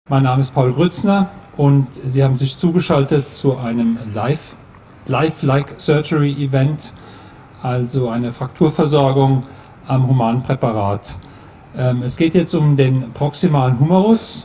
Mein Name ist Paul Grützner und Sie haben sich zugeschaltet zu einem Life-like Surgery Event, also eine Frakturversorgung am humanen Präparat. Es geht jetzt um den proximalen Humerus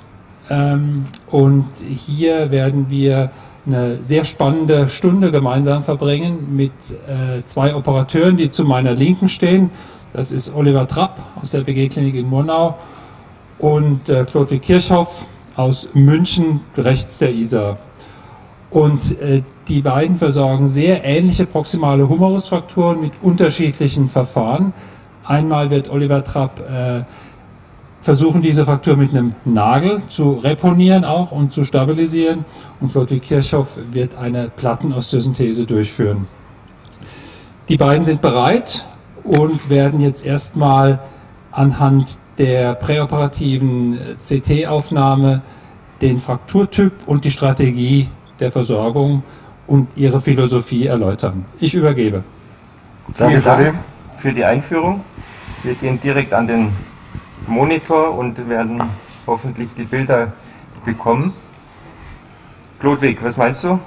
und hier werden wir eine sehr spannende Stunde gemeinsam verbringen mit zwei Operateuren, die zu meiner Linken stehen. Das ist Oliver Trapp aus der BG-Klinik in Murnau und Chlodwig Kirchhoff aus München, rechts der Isar. Und die beiden versorgen sehr ähnliche proximale Humerusfrakturen mit unterschiedlichen Verfahren. Einmal wird Oliver Trapp versuchen, diese Fraktur mit einem Nagel zu reponieren auch und zu stabilisieren. Und Chlodwig Kirchhoff wird eine Plattenossteosynthese durchführen. Die beiden sind bereit und werden jetzt erstmal anhand der präoperativen CT-Aufnahme den Frakturtyp und die Strategie der Versorgung und ihre Philosophie erläutern. Ich übergebe. Vielen Dank für die Einführung. Wir gehen direkt an den Monitor und werden hoffentlich die Bilder bekommen. Chlodwig, was meinst du?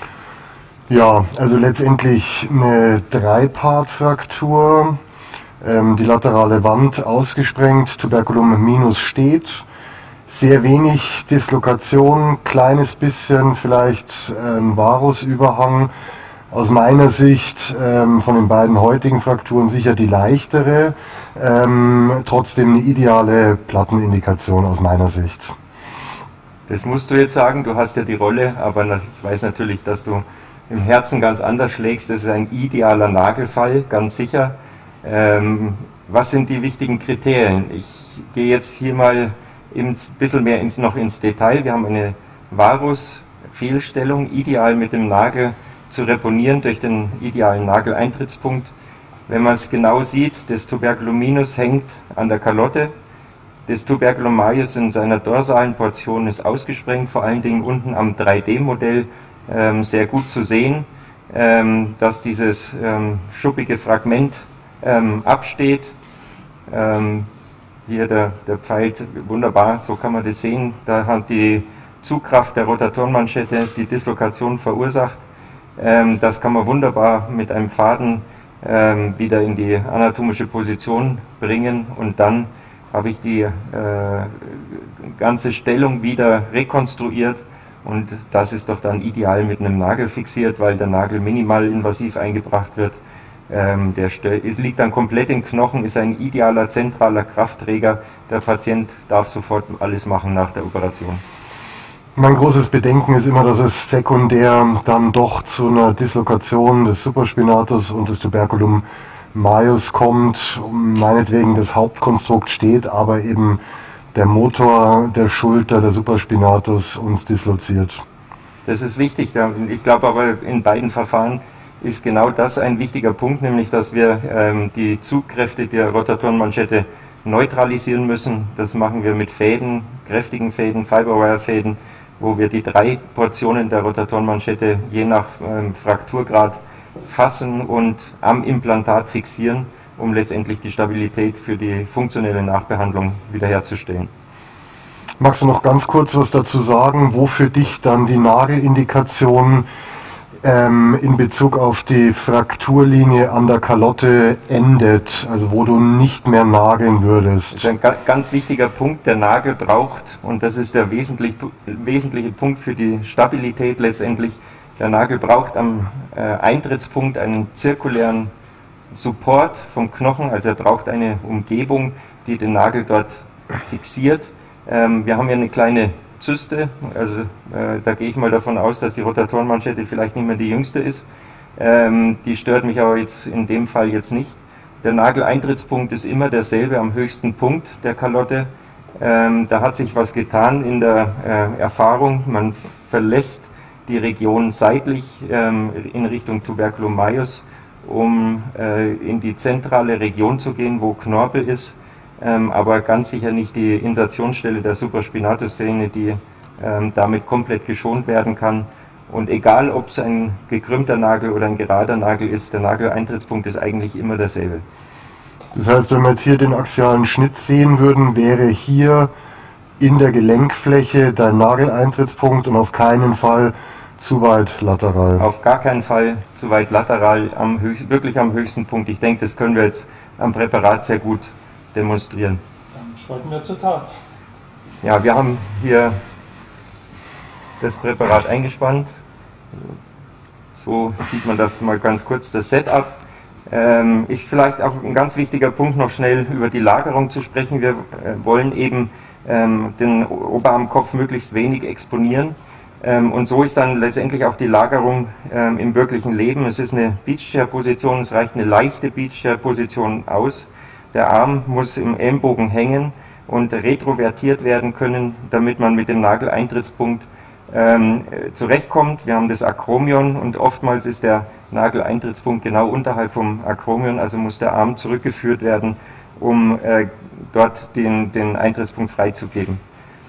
Ja, also letztendlich eine Dreipart-Fraktur, die laterale Wand ausgesprengt, Tuberculum minus steht, sehr wenig Dislokation, kleines bisschen vielleicht Varusüberhang. Aus meiner Sicht von den beiden heutigen Frakturen sicher die leichtere, trotzdem eine ideale Plattenindikation aus meiner Sicht. Das musst du jetzt sagen, du hast ja die Rolle, aber ich weiß natürlich, dass du im Herzen ganz anders schlägst. Das ist ein idealer Nagelfall, ganz sicher. Was sind die wichtigen Kriterien? Ich gehe jetzt hier mal ein bisschen mehr noch ins Detail. Wir haben eine Varus-Fehlstellung, ideal mit dem Nagel zu reponieren durch den idealen Nageleintrittspunkt. Wenn man es genau sieht, das Tuberculum minus hängt an der Kalotte. Das Tuberculum majus in seiner dorsalen Portion ist ausgesprengt, vor allen Dingen unten am 3D-Modell sehr gut zu sehen, dass dieses schuppige Fragment absteht. Hier der pfeilt wunderbar, so kann man das sehen. Da hat die Zugkraft der Rotatorenmanschette die Dislokation verursacht. Das kann man wunderbar mit einem Faden wieder in die anatomische Position bringen und dann habe ich die ganze Stellung wieder rekonstruiert und das ist doch dann ideal mit einem Nagel fixiert, weil der Nagel minimal invasiv eingebracht wird. Es liegt dann komplett im Knochen, ist ein idealer zentraler Kraftträger. Der Patient darf sofort alles machen nach der Operation. Mein großes Bedenken ist immer, dass es sekundär dann doch zu einer Dislokation des Supraspinatus und des Tuberculum majus kommt. Meinetwegen das Hauptkonstrukt steht, aber eben der Motor der Schulter, der Supraspinatus uns disloziert. Das ist wichtig. Ich glaube aber in beiden Verfahren ist genau das ein wichtiger Punkt, nämlich dass wir die Zugkräfte der Rotatorenmanschette neutralisieren müssen. Das machen wir mit Fäden, kräftigen Fäden, Fiberwire-Fäden, wo wir die 3 Portionen der Rotatorenmanschette je nach Frakturgrad fassen und am Implantat fixieren, um letztendlich die Stabilität für die funktionelle Nachbehandlung wiederherzustellen. Magst du noch ganz kurz was dazu sagen, wo für dich dann die Nagelindikation in Bezug auf die Frakturlinie an der Kalotte endet, also wo du nicht mehr nageln würdest? Das ist ein ganz wichtiger Punkt, der Nagel braucht, und das ist der wesentliche Punkt für die Stabilität letztendlich, der Nagel braucht am Eintrittspunkt einen zirkulären Support vom Knochen, also er braucht eine Umgebung, die den Nagel dort fixiert. Wir haben hier eine kleine Zyste, also da gehe ich mal davon aus, dass die Rotatorenmanschette vielleicht nicht mehr die jüngste ist. Die stört mich aber jetzt in dem Fall jetzt nicht. Der Nageleintrittspunkt ist immer derselbe am höchsten Punkt der Kalotte. Da hat sich was getan in der Erfahrung. Man verlässt die Region seitlich in Richtung Tuberculum majus, um in die zentrale Region zu gehen, wo Knorpel ist. Aber ganz sicher nicht die Insertionsstelle der Supraspinatussehne, die damit komplett geschont werden kann. Und egal, ob es ein gekrümmter Nagel oder ein gerader Nagel ist, der Nageleintrittspunkt ist eigentlich immer derselbe. Das heißt, wenn wir jetzt hier den axialen Schnitt sehen würden, wäre hier in der Gelenkfläche dein Nageleintrittspunkt und auf keinen Fall zu weit lateral. Auf gar keinen Fall zu weit lateral, wirklich am höchsten Punkt. Ich denke, das können wir jetzt am Präparat sehr gut demonstrieren. Dann schreiten wir zur Tat. Ja, wir haben hier das Präparat eingespannt. So sieht man das mal ganz kurz, das Setup. Ist vielleicht auch ein ganz wichtiger Punkt, noch schnell über die Lagerung zu sprechen. Wir wollen eben den Oberarmkopf möglichst wenig exponieren. Und so ist dann letztendlich auch die Lagerung im wirklichen Leben. Es ist eine Beach-Chair-Position, es reicht eine leichte Beach-Chair-Position aus. Der Arm muss im Ellenbogen hängen und retrovertiert werden können, damit man mit dem Nageleintrittspunkt zurechtkommt. Wir haben das Akromion und oftmals ist der Nageleintrittspunkt genau unterhalb vom Akromion, also muss der Arm zurückgeführt werden, um dort den Eintrittspunkt freizugeben.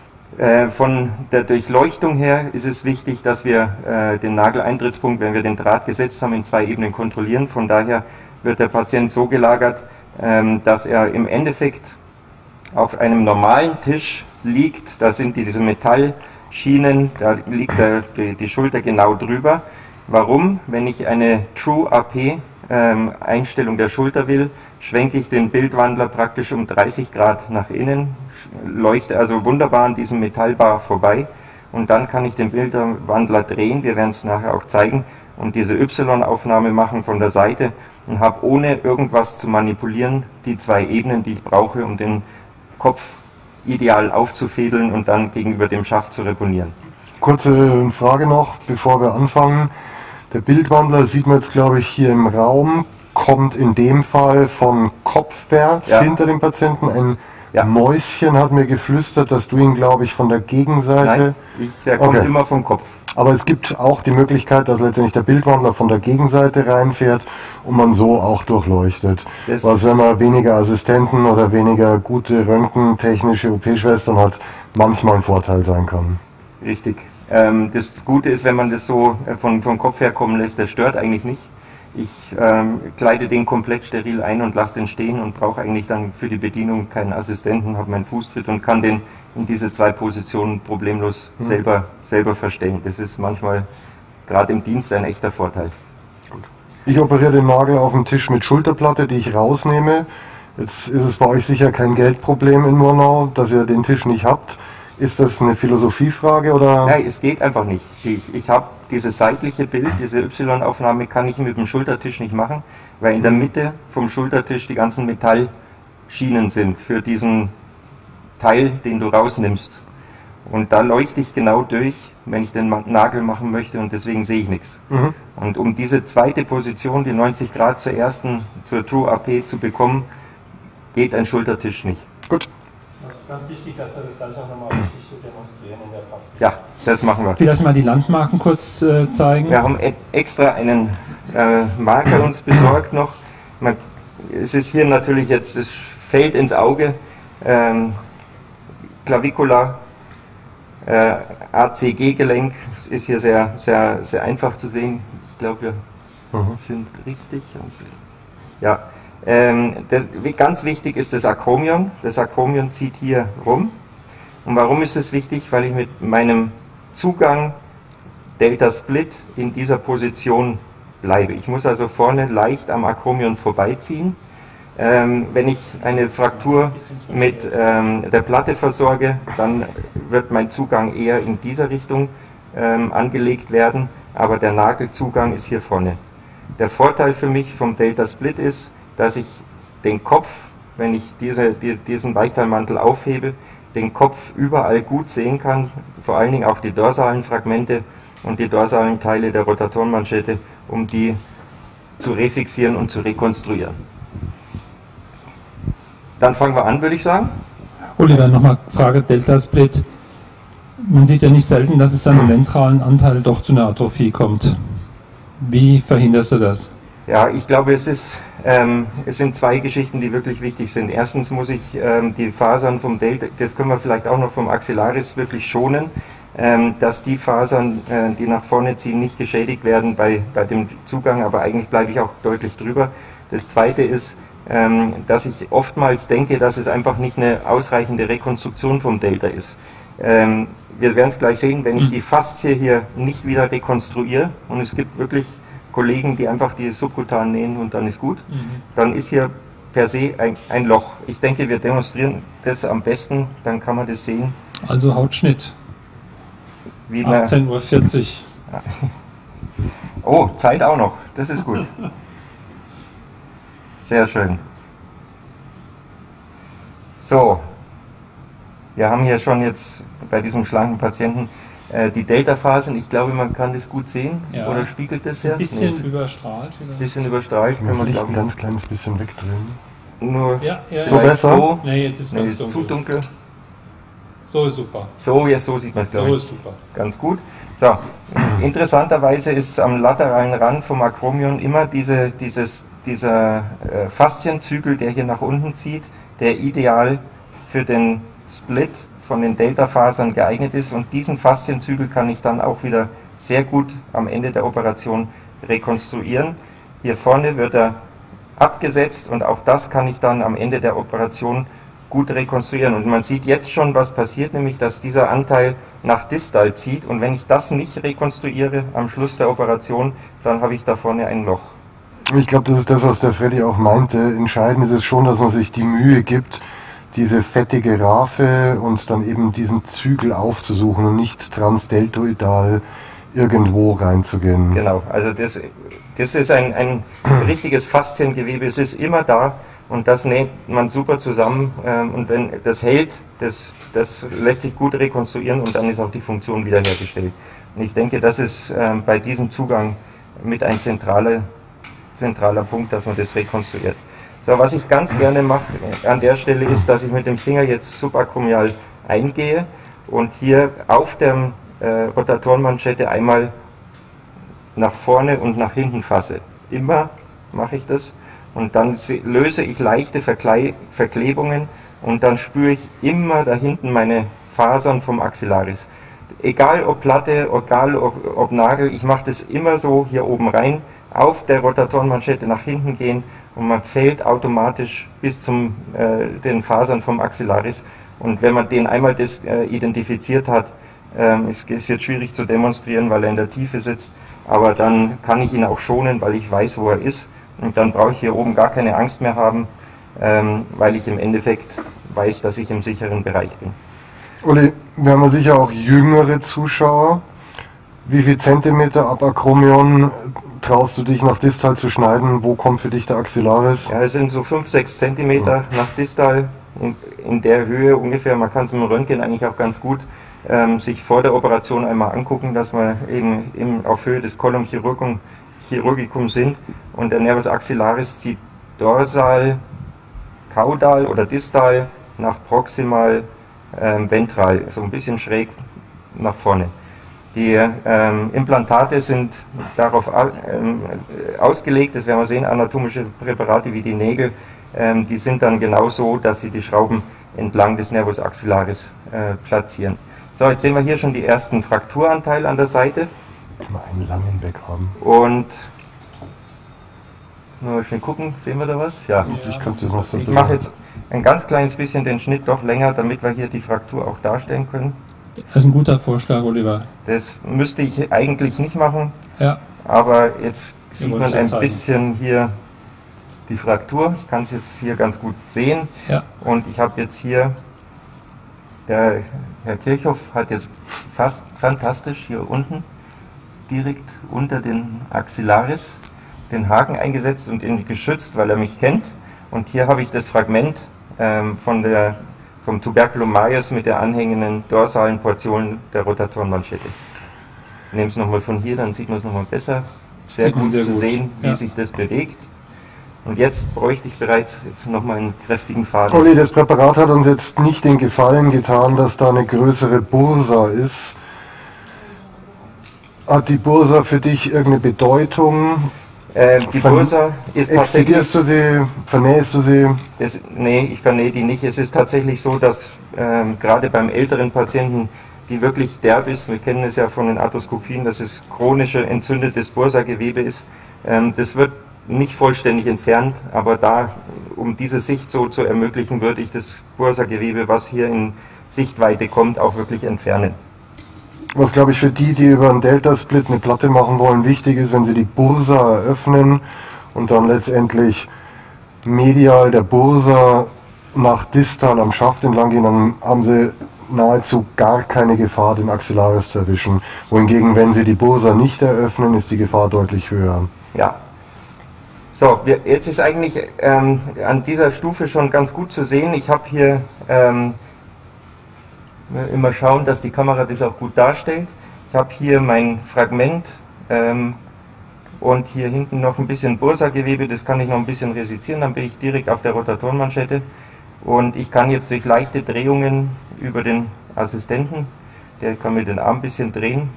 Von der Durchleuchtung her ist es wichtig, dass wir den Nageleintrittspunkt, wenn wir den Draht gesetzt haben, in 2 Ebenen kontrollieren. Von daher wird der Patient so gelagert, dass er im Endeffekt auf einem normalen Tisch liegt. Da sind diese Metallschienen, da liegt die Schulter genau drüber. Warum? Wenn ich eine True AP Einstellung der Schulter will, schwenke ich den Bildwandler praktisch um 30 Grad nach innen, leuchte also wunderbar an diesem Metallbar vorbei und dann kann ich den Bildwandler drehen, wir werden es nachher auch zeigen, und diese Y-Aufnahme machen von der Seite und habe ohne irgendwas zu manipulieren die 2 Ebenen, die ich brauche, um den Kopf ideal aufzufädeln und dann gegenüber dem Schaft zu reponieren. Kurze Frage noch, bevor wir anfangen. Der Bildwandler sieht man jetzt, glaube ich, hier im Raum, kommt in dem Fall von kopfwärts hinter dem Patienten. Ein Mäuschen hat mir geflüstert, dass du ihn, glaube ich, von der Gegenseite... Nein, der kommt immer vom Kopf. Aber es gibt auch die Möglichkeit, dass letztendlich der Bildwandler von der Gegenseite reinfährt und man so auch durchleuchtet. Was, wenn man weniger Assistenten oder weniger gute röntgentechnische OP-Schwestern hat, manchmal ein Vorteil sein kann. Richtig. Das Gute ist, wenn man das so vom Kopf her kommen lässt, das stört eigentlich nicht. Ich kleide den komplett steril ein und lasse den stehen und brauche eigentlich dann für die Bedienung keinen Assistenten, habe meinen Fußtritt und kann den in diese 2 Positionen problemlos selber verstellen. Das ist manchmal gerade im Dienst ein echter Vorteil. Ich operiere den Nagel auf dem Tisch mit Schulterplatte, die ich rausnehme. Jetzt ist es bei euch sicher kein Geldproblem in Murnau, dass ihr den Tisch nicht habt. Ist das eine Philosophiefrage oder? Nein, es geht einfach nicht. Ich habe dieses seitliche Bild, diese Y-Aufnahme kann ich mit dem Schultertisch nicht machen, weil in der Mitte vom Schultertisch die ganzen Metallschienen sind für diesen Teil, den du rausnimmst. Und da leuchte ich genau durch, wenn ich den Nagel machen möchte und deswegen sehe ich nichts. Und um diese zweite Position, die 90 Grad zur True AP zu bekommen, geht ein Schultertisch nicht. Gut. Ganz wichtig, dass wir das gleich auch nochmal richtig demonstrieren in der Praxis. Ja, das machen wir. Vielleicht mal die Landmarken kurz zeigen. Wir haben extra einen Marker uns besorgt noch. Es ist hier natürlich jetzt, es fällt ins Auge, Clavicula, ACG-Gelenk, es ist hier sehr, sehr, sehr einfach zu sehen. Ich glaube, wir sind richtig. Ja. Ganz wichtig ist das Akromion. Das Akromion zieht hier rum. Und warum ist es wichtig? Weil ich mit meinem Zugang Delta Split in dieser Position bleibe. Ich muss also vorne leicht am Akromion vorbeiziehen. Wenn ich eine Fraktur mit der Platte versorge, dann wird mein Zugang eher in dieser Richtung angelegt werden, aber der Nagelzugang ist hier vorne. Der Vorteil für mich vom Delta Split ist, dass ich den Kopf, wenn ich diesen Weichteilmantel aufhebe, den Kopf überall gut sehen kann, vor allen Dingen auch die dorsalen Fragmente und die dorsalen Teile der Rotatorenmanschette, um die zu refixieren und zu rekonstruieren. Dann fangen wir an, würde ich sagen. Oliver, nochmal Frage Delta Split. Man sieht ja nicht selten, dass es an dem ventralen Anteil doch zu einer Atrophie kommt. Wie verhinderst du das? Ja, ich glaube, es sind 2 Geschichten, die wirklich wichtig sind. Erstens muss ich die Fasern vom Delta, das können wir vielleicht auch noch vom Axillaris wirklich schonen, dass die Fasern, die nach vorne ziehen, nicht geschädigt werden bei dem Zugang, aber eigentlich bleibe ich auch deutlich drüber. Das Zweite ist, dass ich oftmals denke, dass es einfach nicht eine ausreichende Rekonstruktion vom Delta ist. Wir werden es gleich sehen, wenn ich die Faszie hier nicht wieder rekonstruiere, und es gibt wirklich Kollegen, die einfach die subkutan nähen und dann ist gut, dann ist hier per se ein Loch. Ich denke, wir demonstrieren das am besten, dann kann man das sehen. Also Hautschnitt. 18:40 Uhr. Oh, Zeit auch noch, das ist gut. Sehr schön. So, wir haben hier schon jetzt bei diesem schlanken Patienten die Delta-Phasen. Ich glaube, man kann das gut sehen. Ja. Oder spiegelt das ja? Ein bisschen überstrahlt. Ein bisschen überstrahlt. Können wir Licht ein ganz kleines bisschen wegdrehen. Nur so besser? So. Nee, jetzt ist es zu dunkel. So ist super. So, ja, so sieht man es, glaube ich. So ist super. Ganz gut. So, interessanterweise ist am lateralen Rand vom Akromion immer dieser Faszienzügel, der hier nach unten zieht, der ideal für den Split von den Delta-Fasern geeignet ist, und diesen Faszienzügel kann ich dann auch wieder sehr gut am Ende der Operation rekonstruieren. Hier vorne wird er abgesetzt und auch das kann ich dann am Ende der Operation gut rekonstruieren, und man sieht jetzt schon, was passiert, nämlich dass dieser Anteil nach distal zieht, und wenn ich das nicht rekonstruiere am Schluss der Operation, dann habe ich da vorne ein Loch. Ich glaube, das ist das, was der Freddy auch meinte. Entscheidend ist es schon, dass man sich die Mühe gibt, diese fettige Raphe und dann eben diesen Zügel aufzusuchen und nicht transdeltoidal irgendwo reinzugehen. Genau, also das ist ein richtiges Fasziengewebe, es ist immer da und das näht man super zusammen, und wenn das hält, das lässt sich gut rekonstruieren und dann ist auch die Funktion wiederhergestellt. Und ich denke, das ist bei diesem Zugang mit ein zentraler Punkt, dass man das rekonstruiert. So, was ich ganz gerne mache an der Stelle ist, dass ich mit dem Finger jetzt subakromial eingehe und hier auf der Rotatorenmanschette einmal nach vorne und nach hinten fasse. Immer mache ich das und dann löse ich leichte Verklebungen und dann spüre ich immer da hinten meine Fasern vom Axillaris. Egal ob Platte, egal ob Nagel, ich mache das immer so hier oben rein, auf der Rotatorenmanschette nach hinten gehen und man fällt automatisch bis zum den Fasern vom Axillaris, und wenn man den einmal identifiziert hat, ist jetzt schwierig zu demonstrieren, weil er in der Tiefe sitzt, aber dann kann ich ihn auch schonen, weil ich weiß, wo er ist, und dann brauche ich hier oben gar keine Angst mehr haben, weil ich im Endeffekt weiß, dass ich im sicheren Bereich bin. Uli, wir haben ja sicher auch jüngere Zuschauer. Wie viel Zentimeter ab Akromion traust du dich nach distal zu schneiden? Wo kommt für dich der Axillaris? Ja, es sind so 5-6 Zentimeter nach distal, in der Höhe ungefähr. Man kann es im Röntgen eigentlich auch ganz gut sich vor der Operation einmal angucken, dass wir eben auf Höhe des Column chirurgicum sind, und der Nervus axillaris zieht dorsal, kaudal oder distal nach proximal, ventral, so ein bisschen schräg nach vorne. Die Implantate sind darauf ausgelegt, das werden wir sehen, anatomische Präparate wie die Nägel, die sind dann genau so, dass sie die Schrauben entlang des Nervus axillaris platzieren. So, jetzt sehen wir hier schon die ersten Frakturanteile an der Seite. Mal einen langen Weg haben. Und mal schnell gucken, sehen wir da was? Ja. Ich mache jetzt ein ganz kleines bisschen den Schnitt doch länger, damit wir hier die Fraktur auch darstellen können. Das ist ein guter Vorschlag, Oliver. Das müsste ich eigentlich nicht machen, ja, aber jetzt sieht man ein bisschen hier die Fraktur. Ich kann es jetzt hier ganz gut sehen. Ja. Und ich habe jetzt hier, der Herr Kirchhoff hat jetzt fast fantastisch hier unten, direkt unter den Axillaris, den Haken eingesetzt und ihn geschützt, weil er mich kennt. Und hier habe ich das Fragment vom Tuberculum majus mit der anhängenden dorsalen Portion der Rotatorenmanschette. Ich nehme es nochmal von hier, dann sieht man es nochmal besser. Sehr gut zu sehen, wie sich das bewegt. Und jetzt bräuchte ich bereits nochmal einen kräftigen Faden. Olli, das Präparat hat uns jetzt nicht den Gefallen getan, dass da eine größere Bursa ist. Hat die Bursa für dich irgendeine Bedeutung? Die Bursa ist tatsächlich... Vernähst du sie? Nee, ich vernähe die nicht. Es ist tatsächlich so, dass gerade beim älteren Patienten, die wirklich derb ist, wir kennen es ja von den Arthroskopien, dass es chronische entzündetes Bursagewebe ist, das wird nicht vollständig entfernt, aber da um diese Sicht so zu ermöglichen, würde ich das Bursagewebe, was hier in Sichtweite kommt, auch wirklich entfernen. Was, glaube ich, für die über einen Delta-Split eine Platte machen wollen, wichtig ist, wenn sie die Bursa eröffnen und dann letztendlich medial der Bursa nach distal am Schaft entlang gehen, dann haben sie nahezu gar keine Gefahr, den Axillaris zu erwischen. Wohingegen, wenn sie die Bursa nicht eröffnen, ist die Gefahr deutlich höher. Ja. So, jetzt ist eigentlich an dieser Stufe schon ganz gut zu sehen. Ich habe hier immer schauen, dass die Kamera das auch gut darstellt. Ich habe hier mein Fragment und hier hinten noch ein bisschen Bursagewebe, das kann ich noch ein bisschen resizieren, dann bin ich direkt auf der Rotatorenmanschette und ich kann jetzt durch leichte Drehungen über den Assistenten, der kann mir den Arm ein bisschen drehen,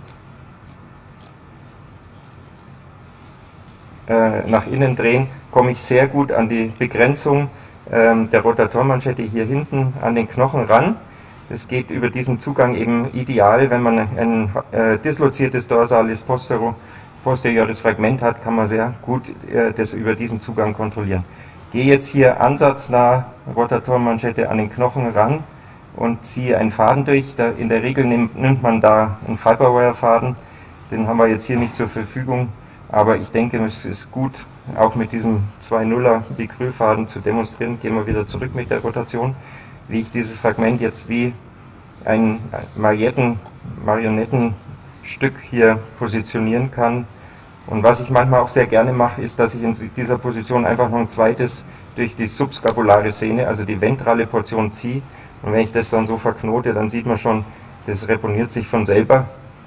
nach innen drehen, komme ich sehr gut an die Begrenzung der Rotatorenmanschette hier hinten an den Knochen ran. Es geht über diesen Zugang eben ideal, wenn man ein disloziertes dorsales posteriores Fragment hat, kann man sehr gut das über diesen Zugang kontrollieren. Gehe jetzt hier ansatznah Rotatorenmanschette an den Knochen ran und ziehe einen Faden durch. In der Regel nimmt man da einen Fiberwire-Faden, den haben wir jetzt hier nicht zur Verfügung, aber ich denke, es ist gut, auch mit diesem 2,0er Bicryl-Faden zu demonstrieren. Gehen wir wieder zurück mit der Rotation, wie ich dieses Fragment jetzt wie ein Marionettenstück hier positionieren kann. Und was ich manchmal auch sehr gerne mache, ist, dass ich in dieser Position einfach noch ein zweites durch die subscapulare Sehne, also die ventrale Portion ziehe. Und wenn ich das dann so verknote, dann sieht man schon, das reponiert sich von selber.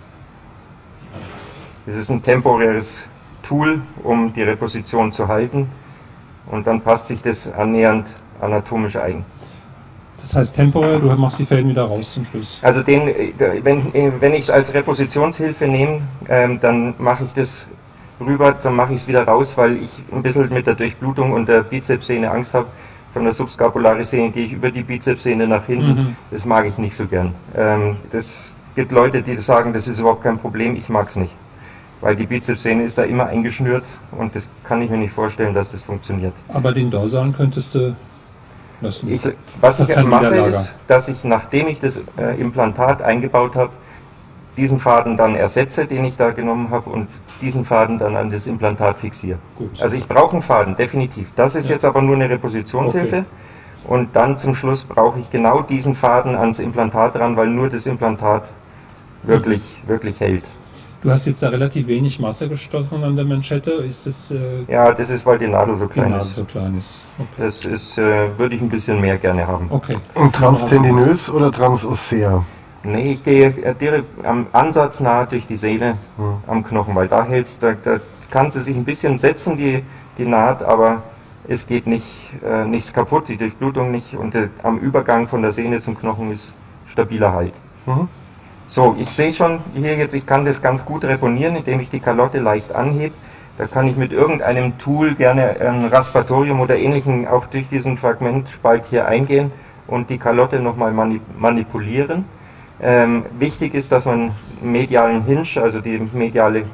Das ist ein temporäres Tool, um die Reposition zu halten. Und dann passt sich das annähernd anatomisch ein. Das heißt temporär, du machst die Fäden wieder raus zum Schluss. Also wenn ich es als Repositionshilfe nehme, dann mache ich das rüber, dann mache ich es wieder raus, weil ich ein bisschen mit der Durchblutung und der Bizepssehne Angst habe. Von der subscapulare Sehne gehe ich über die Bizepssehne nach hinten. Das mag ich nicht so gern. Das gibt Leute, die sagen, das ist überhaupt kein Problem, ich mag es nicht. Weil die Bizepssehne ist da immer eingeschnürt und das kann ich mir nicht vorstellen, dass das funktioniert. Aber den dorsalen könntest du lassen. Was ich mache ist, dass ich, nachdem ich das Implantat eingebaut habe, diesen Faden dann ersetze, den ich da genommen habe, und diesen Faden dann an das Implantat fixiere. Gut. Also ich brauche einen Faden, definitiv. Das ist jetzt aber nur eine Repositionshilfe. Okay. Und dann zum Schluss brauche ich genau diesen Faden ans Implantat ran, weil nur das Implantat wirklich hält. Du hast jetzt da relativ wenig Masse gestochen an der Manschette. Ist das? Ja, das ist, weil die Nadel so klein ist. Okay. Das ist, würde ich ein bisschen mehr gerne haben. Okay. Und transtendinös oder transossär? Nee, ich gehe direkt am Ansatz nahe durch die Sehne am Knochen, weil da hältst, da kann sie sich ein bisschen setzen, die Naht, aber es geht nichts kaputt, die Durchblutung nicht, und am Übergang von der Sehne zum Knochen ist stabiler Halt. So, ich sehe schon hier jetzt, ich kann das ganz gut reponieren, indem ich die Kalotte leicht anhebe. Da kann ich mit irgendeinem Tool, gerne ein Raspatorium oder ähnlichen, auch durch diesen Fragmentspalt hier eingehen und die Kalotte nochmal manipulieren. Wichtig ist, dass man medialen Hinge, also die mediale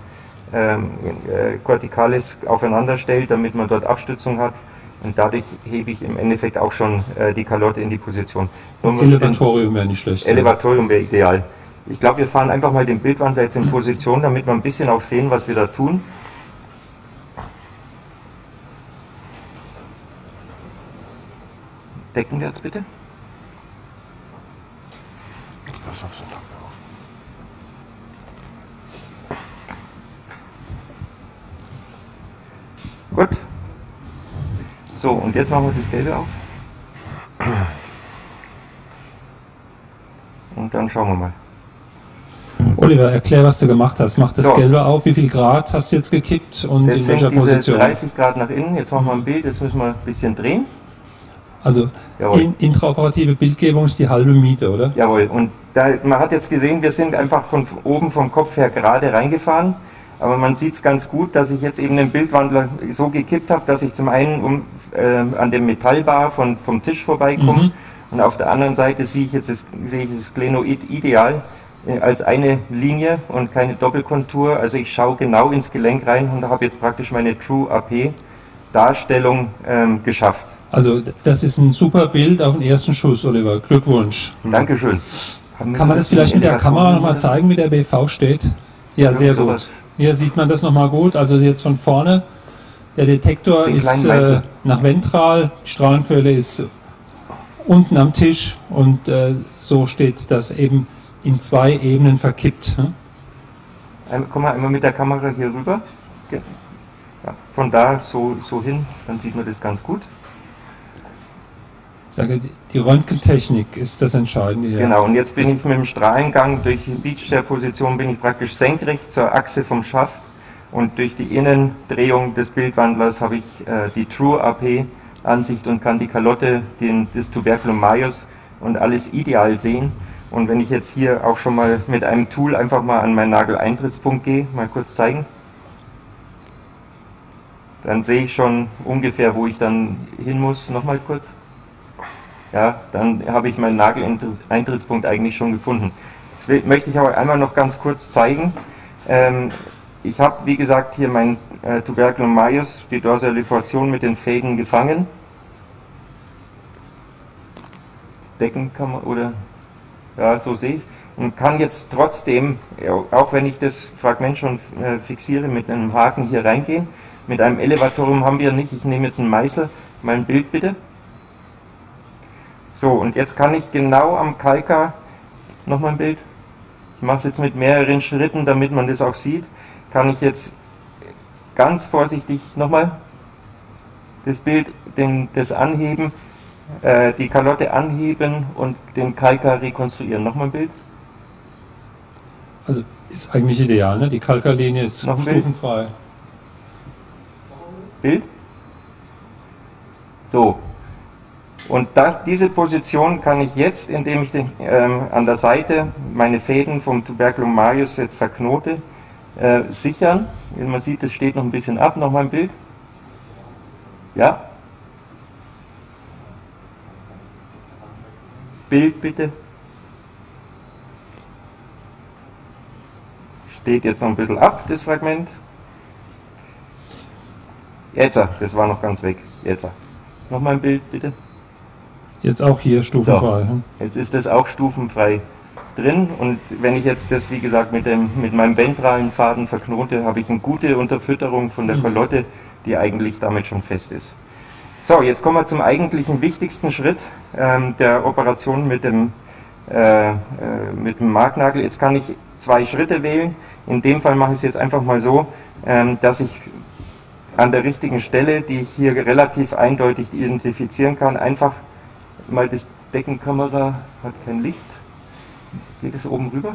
Corticalis aufeinander stellt, damit man dort Abstützung hat. Und dadurch hebe ich im Endeffekt auch schon die Kalotte in die Position. Elevatorium wäre nicht schlecht. Elevatorium wäre ideal. Ich glaube, wir fahren einfach mal den Bildwandler jetzt in Position, damit wir ein bisschen auch sehen, was wir da tun. Decken wir jetzt bitte. Pass auf, so Lampe auf. Gut. So, und jetzt machen wir das Gelbe auf. Und dann schauen wir mal. Oliver, erklär, was du gemacht hast. Mach das Gelbe auf. Wie viel Grad hast du jetzt gekippt und das in welcher sind diese Position? 30 Grad nach innen. Jetzt machen wir ein Bild, das müssen wir ein bisschen drehen. Also intraoperative Bildgebung ist die halbe Miete, oder? Jawohl. Und man hat jetzt gesehen, wir sind einfach von oben vom Kopf her gerade reingefahren. Aber man sieht es ganz gut, dass ich jetzt eben den Bildwandler so gekippt habe, dass ich zum einen an dem Metallbar vom Tisch vorbeikomme und auf der anderen Seite sehe ich das Glenoid ideal als eine Linie und keine Doppelkontur. Also ich schaue genau ins Gelenk rein und habe jetzt praktisch meine True AP Darstellung geschafft. Also das ist ein super Bild auf den ersten Schuss, Oliver. Glückwunsch. Dankeschön. Kann man das vielleicht mit der Kamera nochmal zeigen, wie der BV steht? Ja, sehr gut. Hier sieht man das nochmal gut. Also jetzt von vorne. Der Detektor ist nach ventral, die Strahlenquelle ist unten am Tisch und so steht das eben in zwei Ebenen verkippt. Komm mal einmal mit der Kamera hier rüber. Ja, von da so hin, dann sieht man das ganz gut. Ich sage, die Röntgentechnik ist das Entscheidende hier. Genau, und jetzt bin ich mit dem Strahlengang durch die Beach-Chair-Position bin ich praktisch senkrecht zur Achse vom Schaft und durch die Innendrehung des Bildwandlers habe ich die True AP Ansicht und kann die Kalotte, des Tuberculum majus und alles ideal sehen. Und wenn ich jetzt hier auch schon mal mit einem Tool einfach mal an meinen Nageleintrittspunkt gehe, mal kurz zeigen, dann sehe ich schon ungefähr, wo ich dann hin muss. Nochmal kurz. Ja, dann habe ich meinen Nageleintrittspunkt eigentlich schon gefunden. Jetzt möchte ich aber einmal noch ganz kurz zeigen. Ich habe, wie gesagt, hier mein Tuberculum majus, die Dorsaliforation mit den Fäden gefangen. Decken kann man, oder, ja, so sehe ich. Und kann jetzt trotzdem, auch wenn ich das Fragment schon fixiere, mit einem Haken hier reingehen. Mit einem Elevatorium haben wir nicht. Ich nehme jetzt einen Meißel. Mein Bild bitte. So, und jetzt kann ich genau am Kalker, nochmal ein Bild, ich mache es jetzt mit mehreren Schritten, damit man das auch sieht, kann ich jetzt ganz vorsichtig nochmal das Bild, das Anheben, die Kalotte anheben und den Kalker rekonstruieren. Nochmal ein Bild. Also ist eigentlich ideal, ne? Die Kalkerlinie ist stufenfrei. Bild. So. Und diese Position kann ich jetzt, indem ich an der Seite meine Fäden vom Tuberculum majus jetzt verknote, sichern. Wie man sieht, es steht noch ein bisschen ab. Nochmal ein Bild. Ja. Bild bitte. Steht jetzt noch ein bisschen ab, das Fragment. Jetzt, das war noch ganz weg. Jetzt. Nochmal ein Bild bitte. Jetzt auch hier stufenfrei. So, jetzt ist das auch stufenfrei drin und wenn ich jetzt das, wie gesagt, mit meinem ventralen Faden verknote, habe ich eine gute Unterfütterung von der Kalotte, die eigentlich damit schon fest ist. So, jetzt kommen wir zum eigentlichen wichtigsten Schritt der Operation mit dem Marknagel. Jetzt kann ich zwei Schritte wählen. In dem Fall mache ich es jetzt einfach mal so, dass ich an der richtigen Stelle, die ich hier relativ eindeutig identifizieren kann, einfach mal das Deckenkamera hat kein Licht. Geht es oben rüber?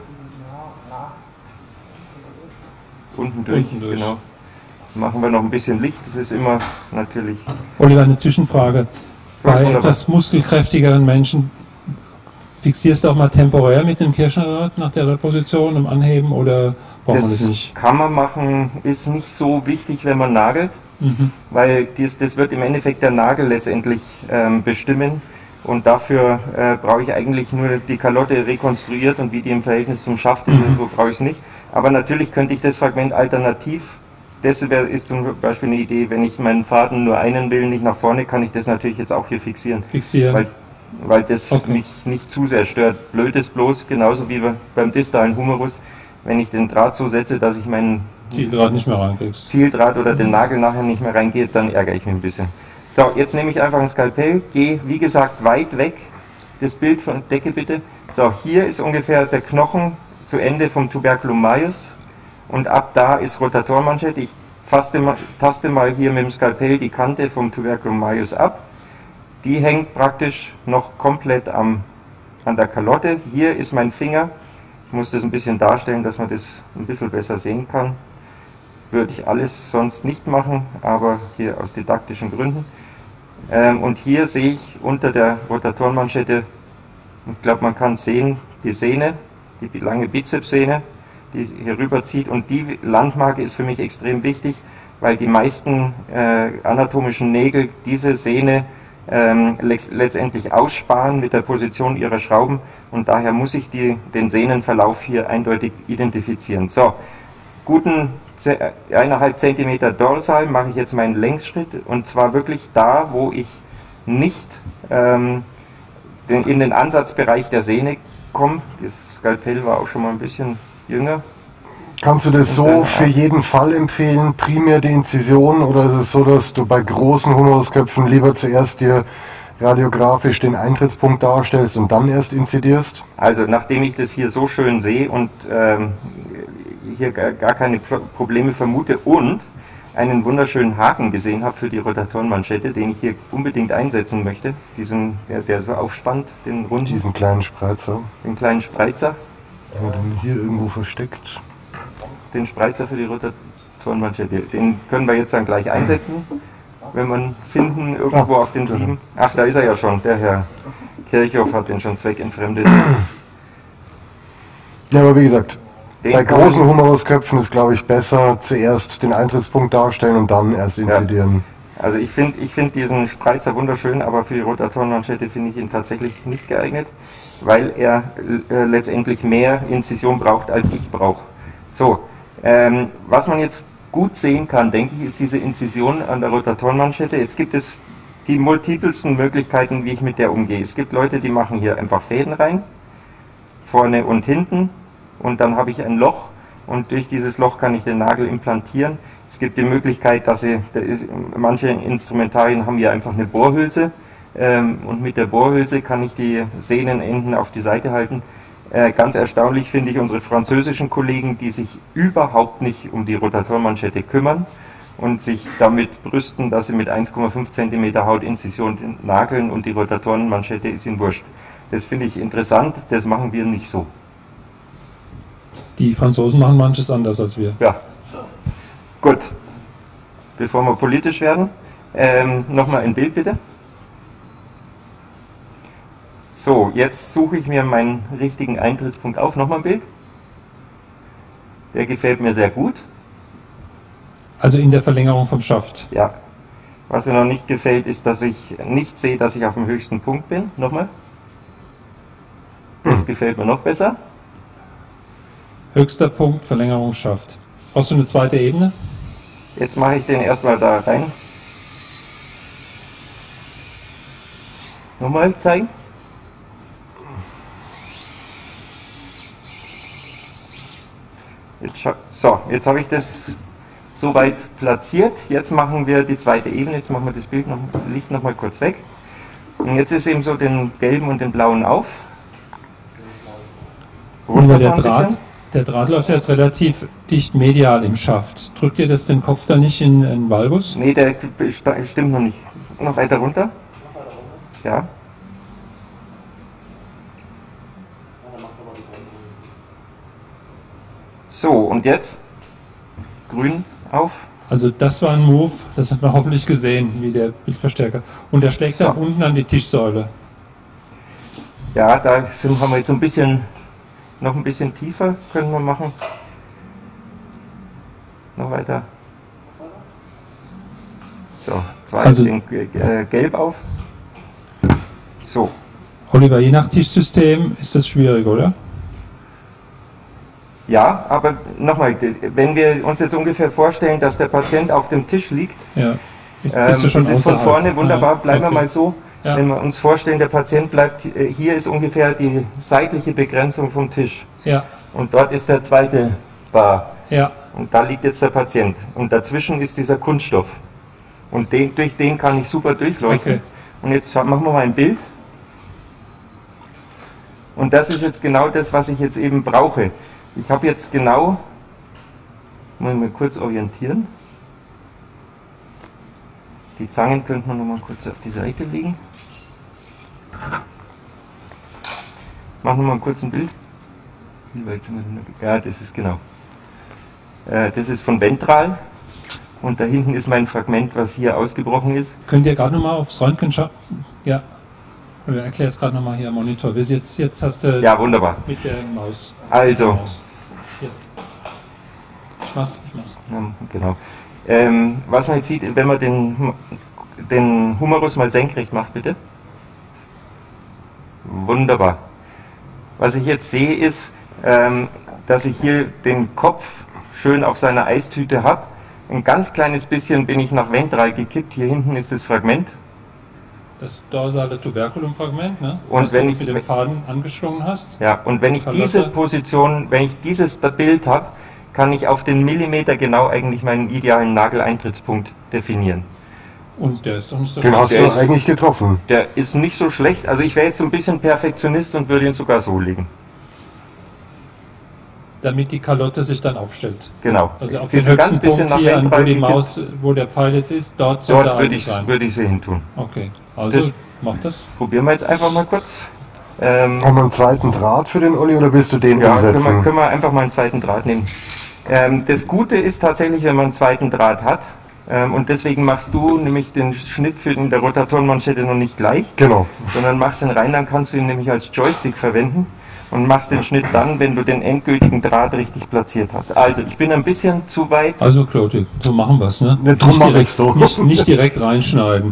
Unten durch, genau. Machen wir noch ein bisschen Licht, das ist immer natürlich. Oliver, eine Zwischenfrage. Bei etwas muskelkräftigeren Menschen fixierst du auch mal temporär mit dem Kirschnerdraht nach der Position im Anheben oder braucht man das nicht? Kann man machen, ist nicht so wichtig, wenn man nagelt, weil das wird im Endeffekt der Nagel letztendlich bestimmen. Und dafür brauche ich eigentlich nur die Kalotte rekonstruiert und wie die im Verhältnis zum Schaft ist, so brauche ich es nicht. Aber natürlich könnte ich das Fragment alternativ, das ist zum Beispiel eine Idee, wenn ich meinen Faden nur einen will, nicht nach vorne, kann ich das natürlich jetzt auch hier fixieren. Weil das mich nicht zu sehr stört. Blöd ist bloß, genauso wie beim distalen Humerus, wenn ich den Draht so setze, dass ich meinen Zieldraht nicht mehr reinkriegst. Zieldraht oder den Nagel nachher nicht mehr reingeht, dann ärgere ich mich ein bisschen. So, jetzt nehme ich einfach ein Skalpell, gehe wie gesagt weit weg, das Bild von Decke bitte. So, hier ist ungefähr der Knochen zu Ende vom Tuberculum majus und ab da ist Rotatormanschette. Ich taste mal hier mit dem Skalpell die Kante vom Tuberculum majus ab. Die hängt praktisch noch komplett an der Kalotte. Hier ist mein Finger. Ich muss das ein bisschen darstellen, dass man das ein bisschen besser sehen kann. Würde ich alles sonst nicht machen, aber hier aus didaktischen Gründen. Und hier sehe ich unter der Rotatorenmanschette, ich glaube man kann sehen, die Sehne, die lange Bizepssehne, die hier rüber zieht. Und die Landmarke ist für mich extrem wichtig, weil die meisten anatomischen Nägel diese Sehne letztendlich aussparen mit der Position ihrer Schrauben. Und daher muss ich den Sehnenverlauf hier eindeutig identifizieren. So, guten 1,5 Zentimeter dorsal mache ich jetzt meinen Längsschritt, und zwar wirklich da, wo ich nicht in den Ansatzbereich der Sehne komme. Das Skalpell war auch schon mal ein bisschen jünger. Kannst du das so für jeden Fall empfehlen, primär die Inzision, oder ist es so, dass du bei großen Humerusköpfen lieber zuerst dir radiografisch den Eintrittspunkt darstellst und dann erst inzidierst? Also nachdem ich das hier so schön sehe und hier gar keine Probleme vermute und einen wunderschönen Haken gesehen habe für die Rotatorenmanschette, den ich hier unbedingt einsetzen möchte, diesen, der so aufspannt, den runden. Diesen kleinen Spreizer. Den kleinen Spreizer. Ja, den hier irgendwo versteckt. Den Spreizer für die Rotatorenmanschette. Den können wir jetzt dann gleich einsetzen, wenn wir ihn finden, irgendwo auf den 7. Ach, da ist er ja schon. Der Herr Kirchhoff hat den schon zweckentfremdet. Ja, aber wie gesagt, bei großen Humerusköpfen ist, glaube ich, besser zuerst den Eintrittspunkt darstellen und dann erst inzidieren. Ja. Also ich find diesen Spreizer wunderschön, aber für die Rotatorenmanschette finde ich ihn tatsächlich nicht geeignet, weil er letztendlich mehr Inzision braucht, als ich brauche. So, was man jetzt gut sehen kann, denke ich, ist diese Inzision an der Rotatorenmanschette. Jetzt gibt es die multipelsten Möglichkeiten, wie ich mit der umgehe. Es gibt Leute, die machen hier einfach Fäden rein, vorne und hinten, und dann habe ich ein Loch, und durch dieses Loch kann ich den Nagel implantieren. Es gibt die Möglichkeit, dass manche Instrumentarien haben hier einfach eine Bohrhülse, und mit der Bohrhülse kann ich die Sehnenenden auf die Seite halten. Ganz erstaunlich finde ich unsere französischen Kollegen, die sich überhaupt nicht um die Rotatorenmanschette kümmern und sich damit brüsten, dass sie mit 1,5 cm Hautinzision nageln und die Rotatorenmanschette ist ihnen wurscht. Das finde ich interessant, das machen wir nicht so. Die Franzosen machen manches anders als wir. Ja, gut. Bevor wir politisch werden, nochmal ein Bild bitte. So, jetzt suche ich mir meinen richtigen Eintrittspunkt auf. Nochmal ein Bild. Der gefällt mir sehr gut. Also in der Verlängerung vom Schaft. Ja. Was mir noch nicht gefällt, ist, dass ich nicht sehe, dass ich auf dem höchsten Punkt bin. Nochmal. Das gefällt mir noch besser. Höchster Punkt, Verlängerung Schaft. Brauchst du eine zweite Ebene? Jetzt mache ich den erstmal da rein. Nochmal zeigen. So, jetzt habe ich das soweit platziert. Jetzt machen wir die zweite Ebene. Jetzt machen wir das Licht noch mal kurz weg. Und jetzt ist eben so den gelben und den blauen auf. Runter der Draht läuft jetzt relativ dicht medial im Schaft. Drückt ihr das den Kopf da nicht in den Valgus? Nee, der stimmt noch nicht. Noch weiter runter? Ja. So, und jetzt grün auf. Also das war ein Move, das hat man hoffentlich gesehen, wie der Bildverstärker. Und der schlägt dann unten an die Tischsäule. Ja, da haben wir jetzt noch ein bisschen tiefer, können wir machen. Noch weiter. So, den gelb auf. So. Oliver, je nach Tischsystem ist das schwierig, oder? Ja, aber nochmal, wenn wir uns jetzt ungefähr vorstellen, dass der Patient auf dem Tisch liegt, ja. Bist du schon das ist von vorne wunderbar, bleiben wir mal so. Ja. Wenn wir uns vorstellen, der Patient bleibt, hier ist ungefähr die seitliche Begrenzung vom Tisch. Ja. Und dort ist der zweite Bar. Ja. Und da liegt jetzt der Patient. Und dazwischen ist dieser Kunststoff. Und durch den kann ich super durchleuchten. Okay. Und jetzt machen wir mal ein Bild. Und das ist jetzt genau das, was ich jetzt eben brauche. Ich habe jetzt genau, muss ich mal kurz orientieren. Die Zangen könnten wir noch mal kurz auf die Seite legen. Machen wir mal kurz ein Bild. Ja, das ist genau. Das ist von ventral. Und da hinten ist mein Fragment, was hier ausgebrochen ist. Könnt ihr gerade nochmal aufs Röntgen schauen? Ja. Oder erklär es gerade nochmal hier am Monitor. Jetzt hast du ja, wunderbar. Mit der Maus. Also. Hier. Ich mach's. Ja, genau. Was man jetzt sieht, wenn man den Humerus mal senkrecht macht, bitte. Wunderbar. Was ich jetzt sehe, ist, dass ich hier den Kopf schön auf seiner Eistüte habe. Ein ganz kleines bisschen bin ich nach ventral gekippt. Hier hinten ist das Fragment. Das dorsale Tuberculum-Fragment, ne? Und das wenn du ich mit dem Faden angeschwungen hast. Ja, und wenn ich Verlasse. diese Position, wenn ich dieses Bild habe, kann ich auf den Millimeter genau eigentlich meinen idealen Nageleintrittspunkt definieren. Und der ist doch nicht so Den schlecht. hast Der du ist- eigentlich getroffen. Der ist nicht so schlecht. Also ich wäre jetzt so ein bisschen Perfektionist und würde ihn sogar so legen. Damit die Kalotte sich dann aufstellt. Genau. Also auf Sie den ist ein ganz höchsten bisschen Punkt nach hier, wo ventral die gekippt. Maus, wo der Pfeil jetzt ist, dort sollte Dort würde eigentlich sein. ich sie hin tun. Okay, also Das- mach das. Probieren wir jetzt einfach mal kurz. Haben wir einen zweiten Draht für den Olli oder willst du den Ja, umsetzen? können wir einfach mal einen zweiten Draht nehmen. Das Gute ist tatsächlich, wenn man einen zweiten Draht hat, und deswegen machst du nämlich den Schnitt für der Rotatorenmanschette noch nicht gleich, Genau. sondern machst ihn rein, dann kannst du ihn nämlich als Joystick verwenden und machst den Schnitt dann, wenn du den endgültigen Draht richtig platziert hast. Also, ich bin ein bisschen zu weit. Also Claude, so machen wir es, ne? Ne, drum mach ich's so. Nicht direkt reinschneiden.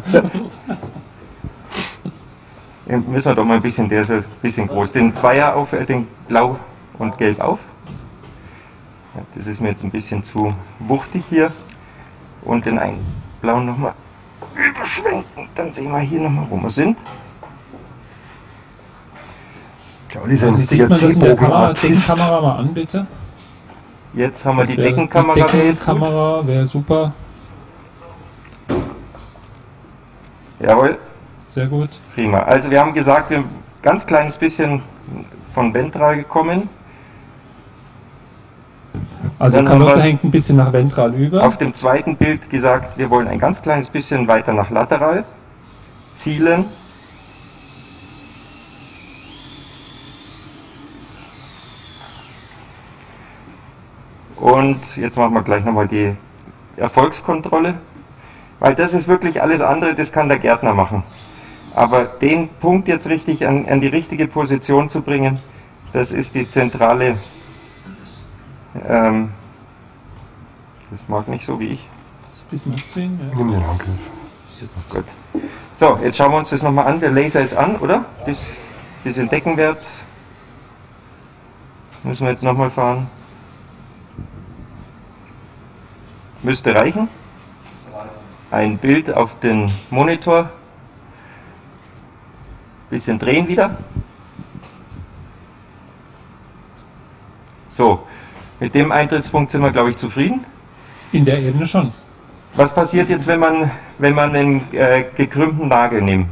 Den müssen wir doch mal ein bisschen, der ist ein bisschen groß. Den Zweier auf, den Blau und Gelb auf. Ja, das ist mir jetzt ein bisschen zu wuchtig hier. Und den einen blauen nochmal überschwenken. Dann sehen wir hier nochmal, wo wir sind. Der Olli ist ein Wie sieht man das in der Kamera? Diazebogenartist. Deckenkamera mal an, bitte. Jetzt haben wir die Das wär- Deckenkamera. Die wäre jetzt gut. Deckenkamera wäre super. Jawohl, Sehr gut. prima. Also wir haben gesagt, wir haben ein ganz kleines bisschen von ventral gekommen. Also Dann haben Kalotte wir- hängt ein bisschen nach ventral über. Auf dem zweiten Bild gesagt, wir wollen ein ganz kleines bisschen weiter nach lateral zielen. Und jetzt machen wir gleich nochmal die Erfolgskontrolle, weil das ist wirklich alles andere, das kann der Gärtner machen. Aber den Punkt jetzt richtig an die richtige Position zu bringen, das ist die zentrale, das mag nicht so wie ich. Ein bisschen abziehen. Ja. Nimm den Handgriff. Jetzt. Gut. So, jetzt schauen wir uns das nochmal an. Der Laser ist an, oder? Bisschen deckenwärts. Müssen wir jetzt nochmal fahren. Müsste reichen. Ein Bild auf den Monitor. Bisschen drehen wieder. So, mit dem Eintrittspunkt sind wir, glaube ich, zufrieden. In der Ebene schon. Was passiert jetzt, wenn man einen gekrümmten Nagel nimmt?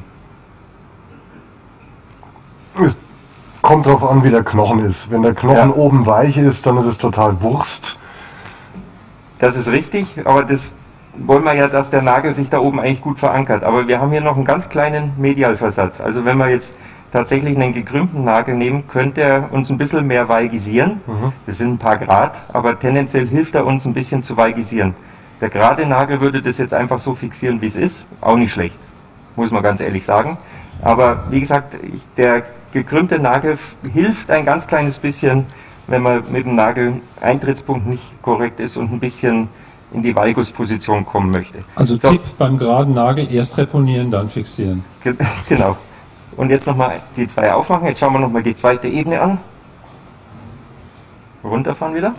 Es kommt drauf an, wie der Knochen ist. Wenn der Knochen Ja. oben weich ist, dann ist es total Wurst. Das ist richtig, aber das wollen wir ja, dass der Nagel sich da oben eigentlich gut verankert. Aber wir haben hier noch einen ganz kleinen Medialversatz. Also wenn wir jetzt tatsächlich einen gekrümmten Nagel nehmen, könnte er uns ein bisschen mehr vaigisieren. Das sind ein paar Grad, aber tendenziell hilft er uns ein bisschen zu vaigisieren. Der gerade Nagel würde das jetzt einfach so fixieren, wie es ist. Auch nicht schlecht, muss man ganz ehrlich sagen. Aber wie gesagt, der gekrümmte Nagel hilft ein ganz kleines bisschen, wenn man mit dem Nagel-Eintrittspunkt nicht korrekt ist und ein bisschen in die Valgusposition kommen möchte. Also So. Tipp beim geraden Nagel, erst reponieren, dann fixieren. Genau. Und jetzt nochmal die zwei aufmachen. Jetzt schauen wir nochmal die zweite Ebene an. Runterfahren wieder.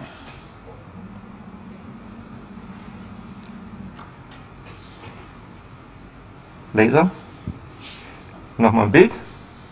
Laser. Nochmal ein Bild.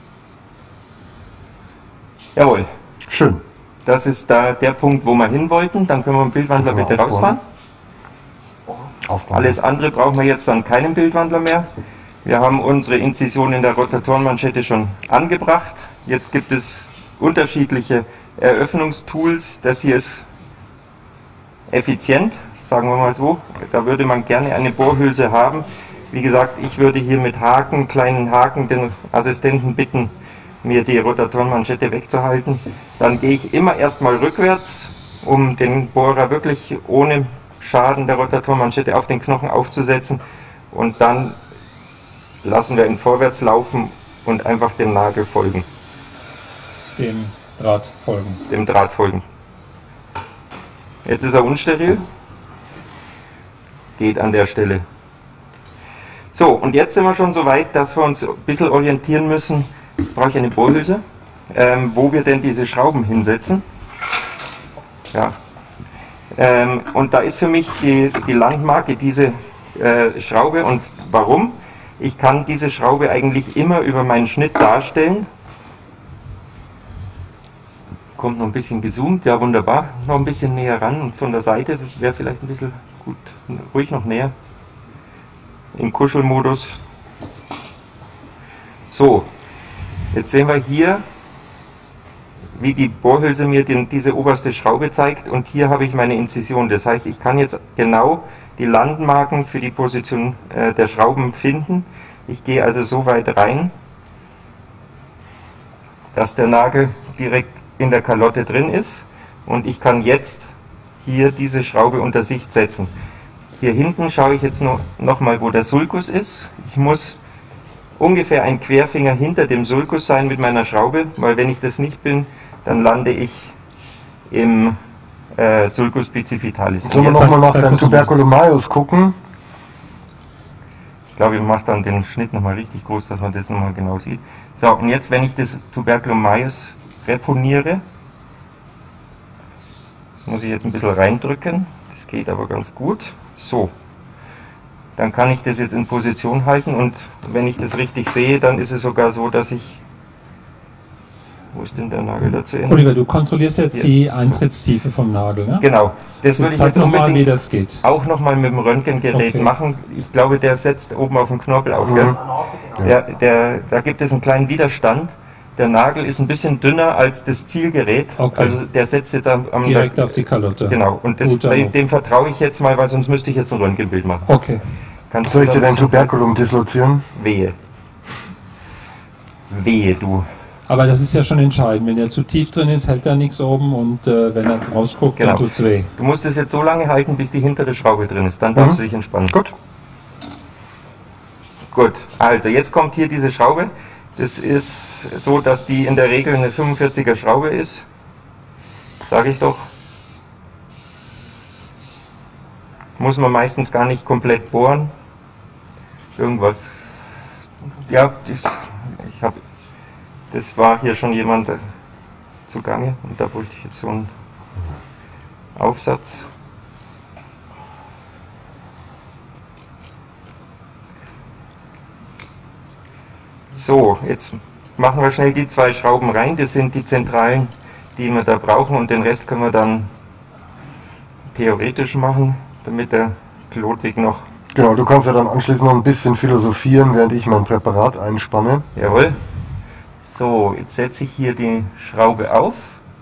Jawohl. Schön. Das ist da der Punkt, wo wir hin wollten. Dann können wir im Bildwandler Können wir bitte aufbauen. rausfahren. Aufbauen. Alles andere brauchen wir jetzt dann keinen Bildwandler mehr. Wir haben unsere Inzision in der Rotatorenmanschette schon angebracht. Jetzt gibt es unterschiedliche Eröffnungstools. Das hier ist effizient, sagen wir mal so. Da würde man gerne eine Bohrhülse haben. Wie gesagt, ich würde hier mit Haken, kleinen Haken, den Assistenten bitten, mir die Rotatorenmanschette wegzuhalten. Dann gehe ich immer erstmal rückwärts, um den Bohrer wirklich ohne Schaden der Rotatorenmanschette auf den Knochen aufzusetzen. Und dann lassen wir ihn vorwärts laufen und einfach dem Nagel folgen, Dem Draht folgen. dem Draht folgen. Jetzt ist er unsteril. Geht an der Stelle. So, und jetzt sind wir schon so weit, dass wir uns ein bisschen orientieren müssen. Jetzt brauche ich eine Bohrhülse, wo wir denn diese Schrauben hinsetzen. Ja. Und da ist für mich die Landmarke diese Schraube. Und warum? Ich kann diese Schraube eigentlich immer über meinen Schnitt darstellen. Kommt noch ein bisschen gezoomt, ja wunderbar. Noch ein bisschen näher ran und von der Seite wäre vielleicht ein bisschen gut, ruhig noch näher. Im Kuschelmodus. So, jetzt sehen wir hier, wie die Bohrhülse mir diese oberste Schraube zeigt, und hier habe ich meine Inzision. Das heißt, ich kann jetzt genau die Landmarken für die Position der Schrauben finden. Ich gehe also so weit rein, dass der Nagel direkt in der Kalotte drin ist, und ich kann jetzt hier diese Schraube unter Sicht setzen. Hier hinten schaue ich jetzt noch mal, wo der Sulcus ist. Ich muss ungefähr ein Querfinger hinter dem Sulcus sein mit meiner Schraube, weil wenn ich das nicht bin, dann lande ich im Sulcus bicipitalis. Sollen wir nochmal nach dem Tuberculum majus gucken? Ich glaube, ich mache dann den Schnitt nochmal richtig groß, dass man das nochmal genau sieht. So, und jetzt, wenn ich das Tuberculum majus reponiere, muss ich jetzt ein bisschen reindrücken, das geht aber ganz gut. So, dann kann ich das jetzt in Position halten, und wenn ich das richtig sehe, dann ist es sogar so, dass ich... Wo ist denn der Nagel dazu? Oliver, du kontrollierst jetzt die Eintrittstiefe vom Nagel, ne? Genau, das würde ich Zeig jetzt nochmal, unbedingt wie das geht. auch nochmal mit dem Röntgengerät machen. Ich glaube, der setzt oben auf den Knorpel auf. Gell? Da gibt es einen kleinen Widerstand. Der Nagel ist ein bisschen dünner als das Zielgerät. Okay. Also der setzt jetzt am Direkt auf die Kalotte. Genau, und dem vertraue ich jetzt mal, weil sonst müsste ich jetzt ein Röntgenbild machen. Okay. Soll ich dir dein Tuberculum dislozieren? Wehe. Wehe, du. Aber das ist ja schon entscheidend. Wenn er zu tief drin ist, hält er nichts oben, und wenn er rausguckt, Genau. dann tut's weh. Du musst es jetzt so lange halten, bis die hintere Schraube drin ist. Dann darfst du dich entspannen. Gut. Gut, also jetzt kommt hier diese Schraube. Das ist so, dass die in der Regel eine 45er Schraube ist. Sage ich doch. Muss man meistens gar nicht komplett bohren. Irgendwas. Ja, das war hier schon jemand zugange, und da bräuchte ich jetzt so einen Aufsatz. So, jetzt machen wir schnell die zwei Schrauben rein. Das sind die zentralen, die wir da brauchen, und den Rest können wir dann theoretisch machen, damit der Pilotweg noch... Genau, du kannst ja dann anschließend noch ein bisschen philosophieren, während ich mein Präparat einspanne. Jawohl. So, jetzt setze ich hier die Schraube auf.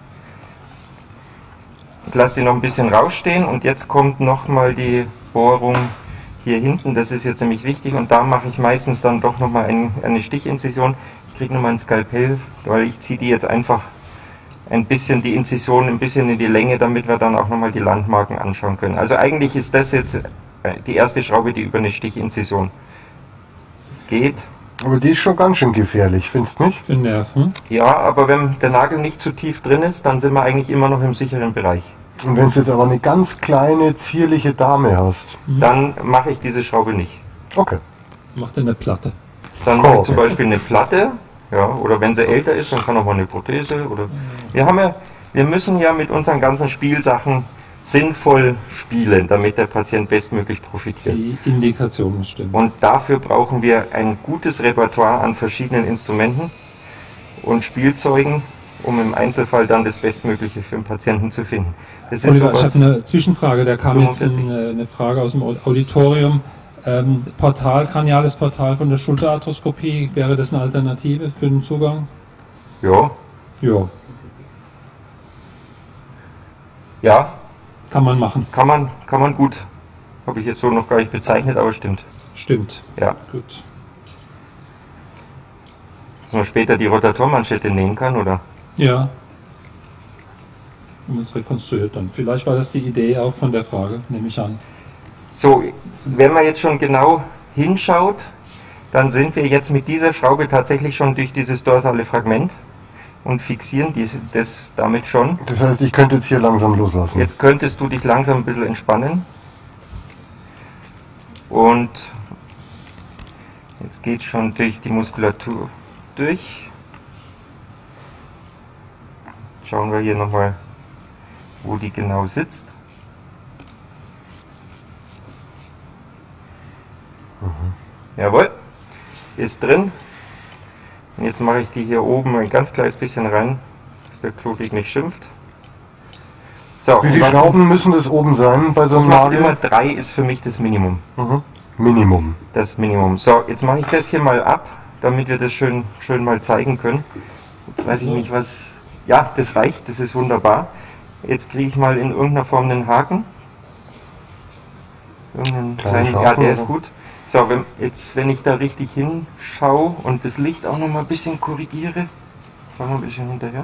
Ich lasse sie noch ein bisschen rausstehen, und jetzt kommt nochmal die Bohrung hier hinten. Das ist jetzt nämlich wichtig, und da mache ich meistens dann doch nochmal eine Stichinzision. Ich kriege nochmal ein Skalpell, weil ich ziehe die jetzt einfach ein bisschen, die Inzision ein bisschen in die Länge, damit wir dann auch nochmal die Landmarken anschauen können. Also eigentlich ist das jetzt die erste Schraube, die über eine Stichinzision geht. Aber die ist schon ganz schön gefährlich, findest du nicht? Für Nerven. Ja, aber wenn der Nagel nicht zu tief drin ist, dann sind wir eigentlich immer noch im sicheren Bereich. Und wenn du jetzt aber eine ganz kleine, zierliche Dame hast? Dann mache ich diese Schraube nicht. Okay. Macht er eine Platte. Dann mache ich zum Beispiel eine Platte, ja, oder wenn sie älter ist, dann kann auch mal eine Prothese. Oder wir müssen ja mit unseren ganzen Spielsachen sinnvoll spielen, damit der Patient bestmöglich profitiert. Die Indikation stimmt. Und dafür brauchen wir ein gutes Repertoire an verschiedenen Instrumenten und Spielzeugen, um im Einzelfall dann das Bestmögliche für den Patienten zu finden. Das ist Oliver, ich habe eine Zwischenfrage, da kam 45. jetzt eine Frage aus dem Auditorium. Kraniales Portal von der Schulterarthroskopie, wäre das eine Alternative für den Zugang? Ja. Ja, Ja, kann man machen. kann man gut. Habe ich jetzt so noch gar nicht bezeichnet, aber stimmt. Stimmt. Ja. Gut. Dass man später die Rotatormanschette nähen kann, oder? Ja. Wenn man es rekonstruiert dann. Vielleicht war das die Idee auch von der Frage, nehme ich an. So, wenn man jetzt schon genau hinschaut, dann sind wir jetzt mit dieser Schraube tatsächlich schon durch dieses dorsale Fragment und fixieren das damit schon. Das heißt, ich könnte jetzt hier langsam loslassen. Jetzt könntest du dich langsam ein bisschen entspannen. Und jetzt geht schon durch die Muskulatur durch. Schauen wir hier nochmal, wo die genau sitzt. Jawohl, ist drin. Und jetzt mache ich die hier oben ein ganz kleines bisschen rein, dass der Klobig nicht schimpft. So, Wie viele Schrauben müssen das oben sein bei so einem Nagel? Immer 3 ist für mich das Minimum. Mhm. Minimum. Das Minimum. So, jetzt mache ich das hier mal ab, damit wir das schön mal zeigen können. Jetzt weiß ich nicht, was... Ja, das reicht, das ist wunderbar. Jetzt kriege ich mal in irgendeiner Form einen Haken. Irgendeinen kleinen, ja, der ist gut. So, wenn ich da richtig hinschaue und das Licht auch noch mal ein bisschen korrigiere, fahren wir ein bisschen hinterher.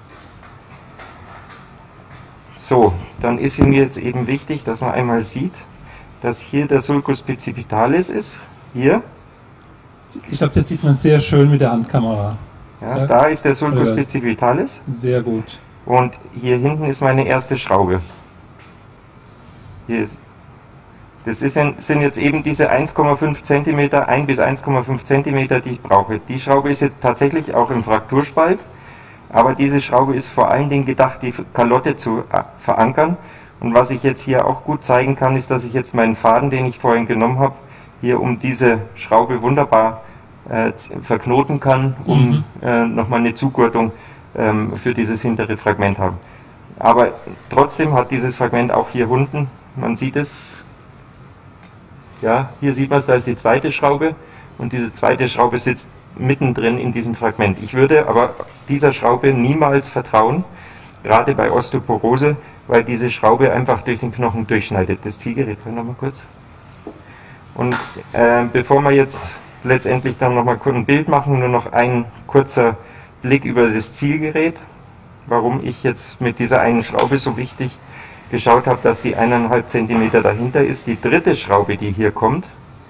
So, dann ist mir jetzt eben wichtig, dass man einmal sieht, dass hier der Sulcus precipitalis ist. Hier. Ich glaube, das sieht man sehr schön mit der Handkamera. Ja, da ist der Sulcus precipitalis. Sehr gut. Und hier hinten ist meine erste Schraube. Hier ist. Das sind jetzt eben diese 1,5 cm, 1 bis 1,5 cm, die ich brauche. Die Schraube ist jetzt tatsächlich auch im Frakturspalt. Aber diese Schraube ist vor allen Dingen gedacht, die Kalotte zu verankern. Und was ich jetzt hier auch gut zeigen kann, ist, dass ich jetzt meinen Faden, den ich vorhin genommen habe, hier um diese Schraube wunderbar verknoten kann, um nochmal eine Zugurtung für dieses hintere Fragment haben. Aber trotzdem hat dieses Fragment auch hier unten, man sieht es, ja, hier sieht man es, da ist die zweite Schraube und diese zweite Schraube sitzt mittendrin in diesem Fragment. Ich würde aber dieser Schraube niemals vertrauen, gerade bei Osteoporose, weil diese Schraube einfach durch den Knochen durchschneidet. Das Zielgerät, noch mal kurz. Und bevor wir jetzt letztendlich dann noch mal kurz ein Bild machen, nur noch ein kurzer Blick über das Zielgerät, warum ich jetzt mit dieser einen Schraube so wichtig geschaut habe, dass die 1,5 cm dahinter ist. Die dritte Schraube, die hier kommt,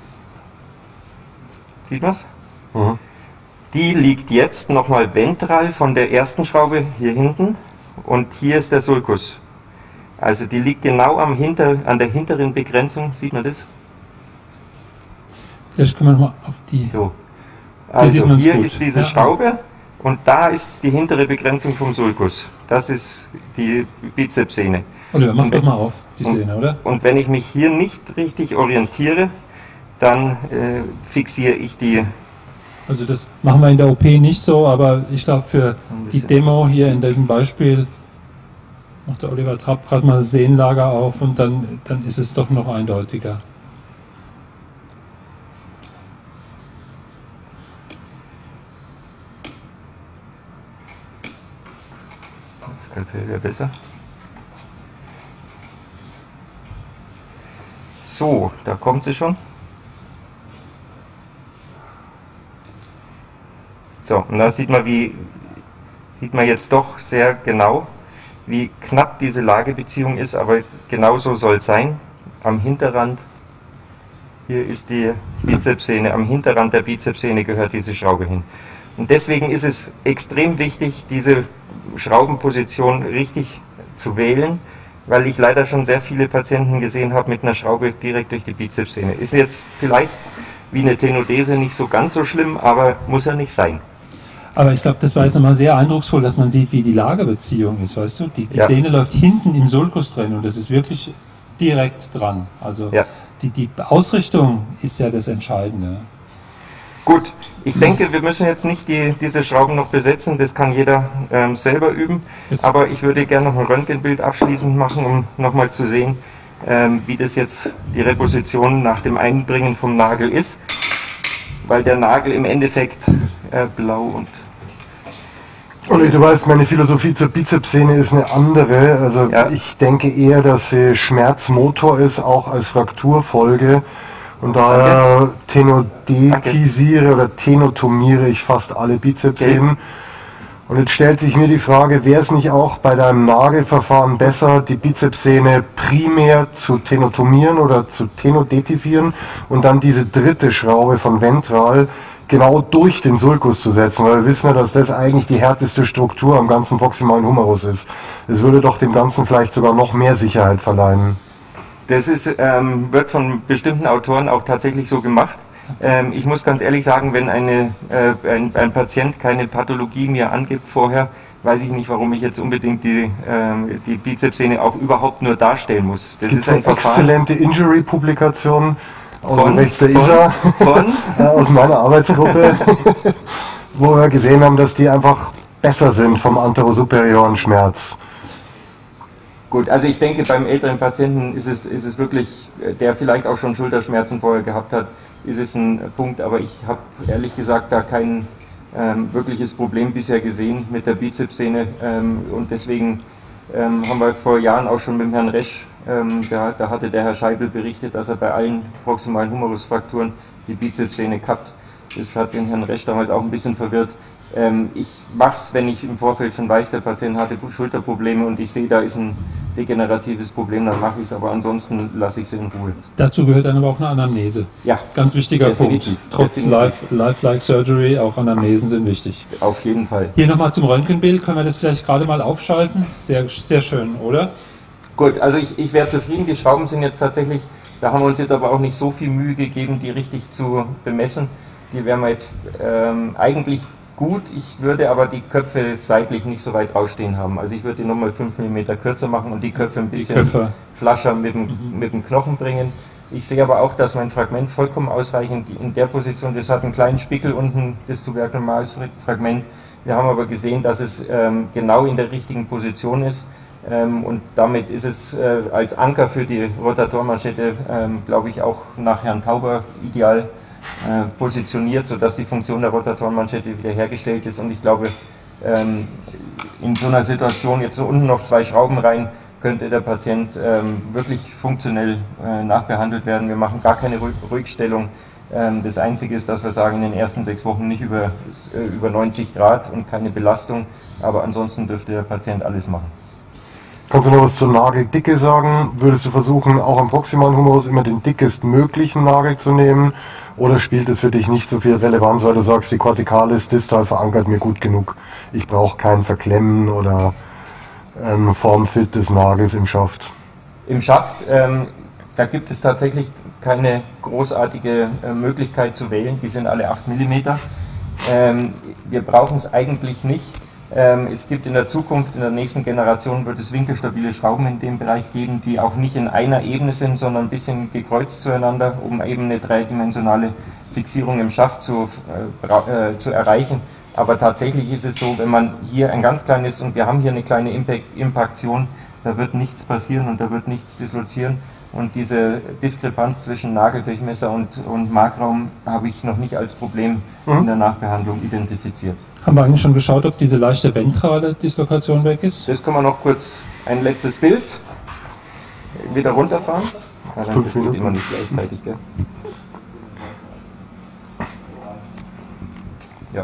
sieht man es? Mhm. Die liegt jetzt nochmal ventral von der ersten Schraube hier hinten und hier ist der Sulcus. Also die liegt genau an der hinteren Begrenzung, sieht man das? Vielleicht können wir nochmal auf die... So. Also hier gut. ist diese Schraube und da ist die hintere Begrenzung vom Sulcus. Das ist die Bizepssehne. Oliver, mach doch mal auf, die Sehne, oder? Und wenn ich mich hier nicht richtig orientiere, dann fixiere ich die... Also das machen wir in der OP nicht so, aber ich glaube für die Demo hier in diesem Beispiel macht der Oliver Trapp gerade mal das Sehnenlager auf und dann ist es doch noch eindeutiger. Das Skalpell wäre besser. So, da kommt sie schon. So, und da sieht man jetzt doch sehr genau, wie knapp diese Lagebeziehung ist, aber genauso soll es sein. Am Hinterrand, hier ist die Bizepssehne, am Hinterrand der Bizepssehne gehört diese Schraube hin. Und deswegen ist es extrem wichtig, diese Schraubenposition richtig zu wählen, weil ich leider schon sehr viele Patienten gesehen habe mit einer Schraube direkt durch die Bizepssehne. Ist jetzt vielleicht wie eine Tenodese nicht so ganz so schlimm, aber muss ja nicht sein. Aber ich glaube, das war jetzt nochmal sehr eindrucksvoll, dass man sieht, wie die Lagerbeziehung ist, weißt du? Die Sehne läuft hinten im Sulcus drin und das ist wirklich direkt dran. Also die Ausrichtung ist ja das Entscheidende. Gut, ich denke, wir müssen jetzt nicht diese Schrauben noch besetzen, das kann jeder selber üben. Aber ich würde gerne noch ein Röntgenbild abschließend machen, um nochmal zu sehen, wie das jetzt die Reposition nach dem Einbringen vom Nagel ist. Weil der Nagel im Endeffekt blau und... Olli, du weißt, meine Philosophie zur Bizepssehne ist eine andere. Also ich denke eher, dass sie Schmerzmotor ist, auch als Frakturfolge. Und daher tenodetisiere oder tenotomiere ich fast alle Bizepssehnen. Und jetzt stellt sich mir die Frage, wäre es nicht auch bei deinem Nagelverfahren besser, die Bizepssehne primär zu tenotomieren oder zu tenodetisieren und dann diese dritte Schraube von ventral genau durch den Sulcus zu setzen, weil wir wissen ja, dass das eigentlich die härteste Struktur am ganzen proximalen Humerus ist. Es würde doch dem Ganzen vielleicht sogar noch mehr Sicherheit verleihen. Das ist, wird von bestimmten Autoren auch tatsächlich so gemacht. Ich muss ganz ehrlich sagen, wenn ein Patient keine Pathologie mir angibt vorher, weiß ich nicht, warum ich jetzt unbedingt die Bizepssehne auch überhaupt nur darstellen muss. Das ist eine exzellente Injury-Publikation. aus dem rechts der Isar, aus meiner Arbeitsgruppe, wo wir gesehen haben, dass die einfach besser sind vom anterosuperioren Schmerz. Gut, also ich denke, beim älteren Patienten ist es wirklich, der vielleicht auch schon Schulterschmerzen vorher gehabt hat, ist es ein Punkt, aber ich habe ehrlich gesagt da kein wirkliches Problem bisher gesehen mit der Bizepssehne und deswegen haben wir vor Jahren auch schon mit dem Herrn Resch, da hatte der Herr Scheibel berichtet, dass er bei allen proximalen Humerusfrakturen die Bizepssehne kappt. Das hat den Herrn Resch damals auch ein bisschen verwirrt. Ich mache es, wenn ich im Vorfeld schon weiß, der Patient hatte Schulterprobleme und ich sehe, da ist ein degeneratives Problem, dann mache ich es, aber ansonsten lasse ich es in Ruhe. Dazu gehört dann aber auch eine Anamnese. Ja, ganz wichtiger Punkt. Trotz Lifelike Surgery, auch Anamnesen sind wichtig. Auf jeden Fall. Hier nochmal zum Röntgenbild, können wir das vielleicht gerade mal aufschalten? Sehr, sehr schön, oder? Gut, also ich wäre zufrieden, die Schrauben sind jetzt tatsächlich, da haben wir uns jetzt aber auch nicht so viel Mühe gegeben, die richtig zu bemessen. Die wären wir jetzt eigentlich gut, ich würde aber die Köpfe seitlich nicht so weit rausstehen haben. Also ich würde die nochmal 5 mm kürzer machen und die Köpfe ein bisschen flascher mit dem Knochen bringen. Ich sehe aber auch, dass mein Fragment vollkommen ausreichend in der Position, das hat einen kleinen Spickel unten, das Tuberculum-Fragment. Wir haben aber gesehen, dass es genau in der richtigen Position ist und damit ist es als Anker für die Rotatormanschette, glaube ich, auch nach Herrn Tauber ideal positioniert, sodass die Funktion der Rotatormanschette wiederhergestellt ist und ich glaube, in so einer Situation jetzt so unten noch 2 Schrauben rein, könnte der Patient wirklich funktionell nachbehandelt werden. Wir machen gar keine Ruhigstellung. Das Einzige ist, dass wir sagen, in den ersten 6 Wochen nicht über 90 Grad und keine Belastung, aber ansonsten dürfte der Patient alles machen. Kannst du noch was zur Nageldicke sagen? Würdest du versuchen, auch am proximalen Humerus immer den dickestmöglichen Nagel zu nehmen? Oder spielt es für dich nicht so viel Relevanz, weil du sagst, die Corticalis distal verankert mir gut genug. Ich brauche kein Verklemmen oder Formfit des Nagels im Schaft? Im Schaft, da gibt es tatsächlich keine großartige Möglichkeit zu wählen. Die sind alle 8 mm. Wir brauchen es eigentlich nicht. Es gibt in der Zukunft, in der nächsten Generation, wird es winkelstabile Schrauben in dem Bereich geben, die auch nicht in einer Ebene sind, sondern ein bisschen gekreuzt zueinander, um eben eine dreidimensionale Fixierung im Schaft zu erreichen. Aber tatsächlich ist es so, wenn man hier ein ganz kleines, und wir haben hier eine kleine Impaktion, da wird nichts passieren und da wird nichts dislozieren. Und diese Diskrepanz zwischen Nageldurchmesser und Markraum habe ich noch nicht als Problem in der Nachbehandlung identifiziert. Haben wir eigentlich schon geschaut, ob diese leichte ventrale Dislokation weg ist? Das können wir noch kurz, ein letztes Bild, wieder runterfahren. Ja, dann das geht immer nicht gleichzeitig, gell? Ja.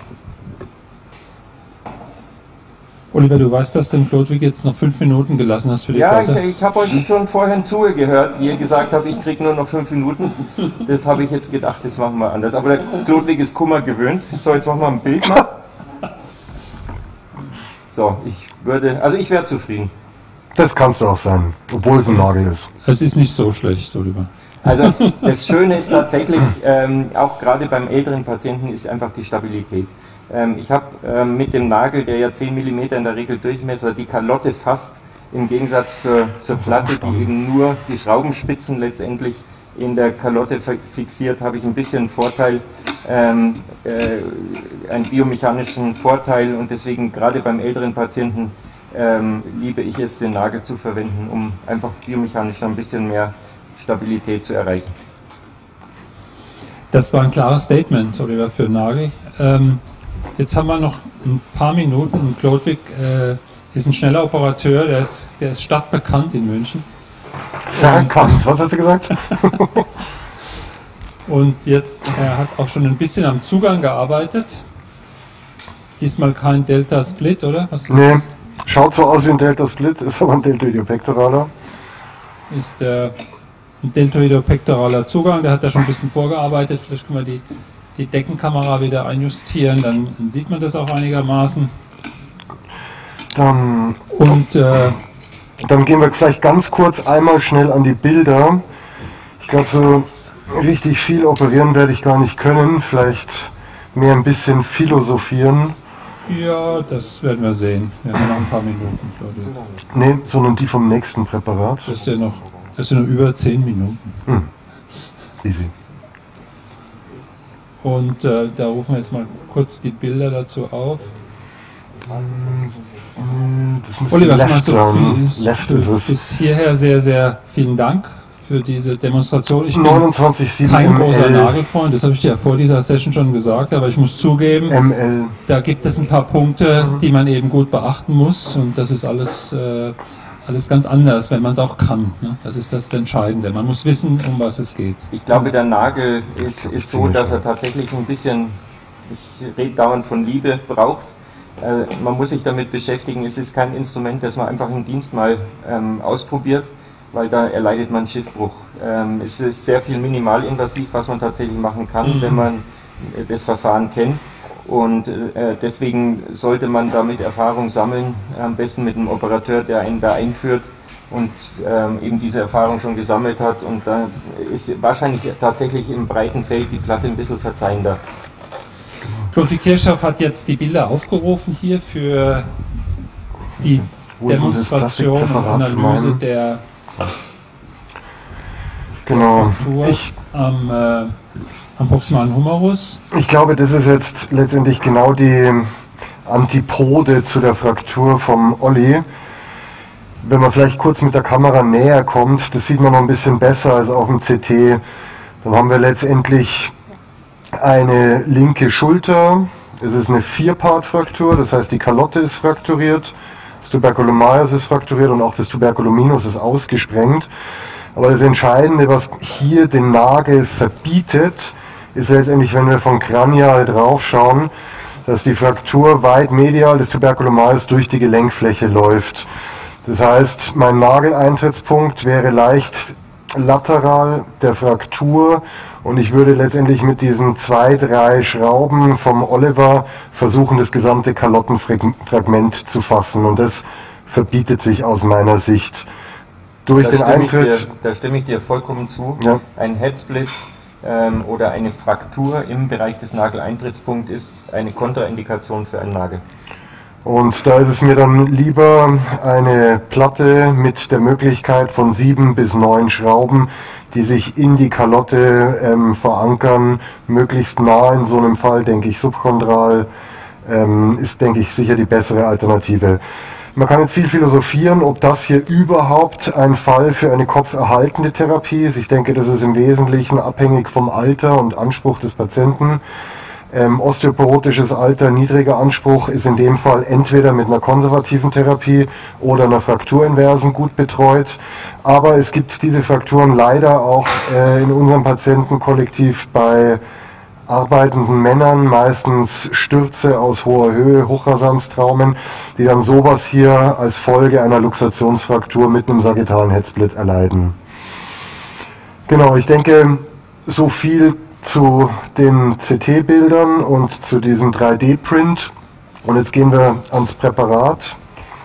Oliver, du weißt, dass du dem Klodwig jetzt noch 5 Minuten gelassen hast für die Karte? Also Ja, ich habe euch schon vorhin zugehört, wie ihr gesagt habt, ich kriege nur noch 5 Minuten. Das habe ich jetzt gedacht, das machen wir anders. Aber der Klodwig ist Kummer gewöhnt. So, jetzt machen wir ein Bild mal. So, ich wäre zufrieden. Das kannst du auch sein, obwohl es ein Nagel ist. Es ist nicht so schlecht, Oliver. Also das Schöne ist tatsächlich, auch gerade beim älteren Patienten, ist einfach die Stabilität. Ich habe mit dem Nagel, der ja 10 mm in der Regel Durchmesser, die Kalotte fast im Gegensatz zur Platte, die eben nur die Schraubenspitzen letztendlich in der Kalotte fixiert, habe ich ein bisschen Vorteil, einen biomechanischen Vorteil und deswegen gerade beim älteren Patienten liebe ich es, den Nagel zu verwenden, um einfach biomechanisch ein bisschen mehr Stabilität zu erreichen. Das war ein klares Statement, Oliver, für den Nagel. Jetzt haben wir noch ein paar Minuten und Klodwig ist ein schneller Operateur, der ist stadtbekannt in München. Verkannt, was hast du gesagt? Und jetzt, er hat auch schon ein bisschen am Zugang gearbeitet. Diesmal kein Delta-Split, oder? Was ist das? Schaut so aus wie ein Delta-Split, ist aber ein deltoidiopectoraler. Ist ein deltoidopectoraler Zugang, der hat da schon ein bisschen vorgearbeitet. Vielleicht können wir die Deckenkamera wieder einjustieren, dann sieht man das auch einigermaßen. Dann gehen wir vielleicht ganz kurz einmal schnell an die Bilder. Ich glaube, so richtig viel operieren werde ich gar nicht können. Vielleicht mehr ein bisschen philosophieren. Ja, das werden wir sehen. Wir haben noch ein paar Minuten, glaube ich. Nee, sondern die vom nächsten Präparat. Das ist ja noch über 10 Minuten. Easy. Und da rufen wir jetzt mal kurz die Bilder dazu auf. Das müsste Oliver, left sein. Left ist es. Bis hierher sehr, sehr vielen Dank für diese Demonstration. Ich bin 29,7 kein großer Nagelfreund, das habe ich dir ja vor dieser Session schon gesagt, aber ich muss zugeben, ML. da gibt es ein paar Punkte, die man eben gut beachten muss, und das ist alles ganz anders, wenn man es auch kann. Ne? Das ist das Entscheidende. Man muss wissen, um was es geht. Ich glaube, der Nagel ist so, dass er tatsächlich ein bisschen, ich rede dauernd von Liebe, braucht. Man muss sich damit beschäftigen. Es ist kein Instrument, das man einfach im Dienst mal ausprobiert, weil da erleidet man Schiffbruch. Es ist sehr viel minimalinvasiv, was man tatsächlich machen kann, wenn man das Verfahren kennt. Und deswegen sollte man damit Erfahrung sammeln, am besten mit einem Operateur, der einen da einführt und eben diese Erfahrung schon gesammelt hat. Und da ist wahrscheinlich tatsächlich im breiten Feld die Platte ein bisschen verzeihender. Claude Kirchhoff hat jetzt die Bilder aufgerufen hier für die Demonstration und Analyse der Struktur am proximalen Humerus. Ich glaube, das ist jetzt letztendlich genau die Antipode zu der Fraktur vom Olli. Wenn man vielleicht kurz mit der Kamera näher kommt, das sieht man noch ein bisschen besser als auf dem CT. Dann haben wir letztendlich eine linke Schulter. Es ist eine Vierpart-Fraktur, das heißt die Kalotte ist frakturiert, das Tuberculum majus ist frakturiert und auch das Tuberculum minus ist ausgesprengt. Aber das Entscheidende, was hier den Nagel verbietet, ist letztendlich, wenn wir von kranial drauf schauen, dass die Fraktur weit medial des Tuberculum majus durch die Gelenkfläche läuft. Das heißt, mein Nageleintrittspunkt wäre leicht lateral der Fraktur und ich würde letztendlich mit diesen 2, 3 Schrauben vom Oliver versuchen, das gesamte Kalottenfragment zu fassen, und das verbietet sich aus meiner Sicht. Durch den Eintritt... Da stimme ich dir vollkommen zu. Ja. Ein Headsplit oder eine Fraktur im Bereich des Nageleintrittspunkts ist eine Kontraindikation für einen Nagel. Und da ist es mir dann lieber eine Platte mit der Möglichkeit von 7 bis 9 Schrauben, die sich in die Kalotte verankern, möglichst nah in so einem Fall, denke ich, subchondral, ist, denke ich, sicher die bessere Alternative. Man kann jetzt viel philosophieren, ob das hier überhaupt ein Fall für eine kopferhaltende Therapie ist. Ich denke, das ist im Wesentlichen abhängig vom Alter und Anspruch des Patienten. Osteoporotisches Alter, niedriger Anspruch ist in dem Fall entweder mit einer konservativen Therapie oder einer Frakturinversen gut betreut. Aber es gibt diese Frakturen leider auch in unserem Patientenkollektiv bei arbeitenden Männern, meistens Stürze aus hoher Höhe, Hochrasanztraumen, die dann sowas hier als Folge einer Luxationsfraktur mit einem sagittalen Headsplit erleiden. Genau, ich denke, so viel zu den CT-Bildern und zu diesem 3D-Print. Und jetzt gehen wir ans Präparat.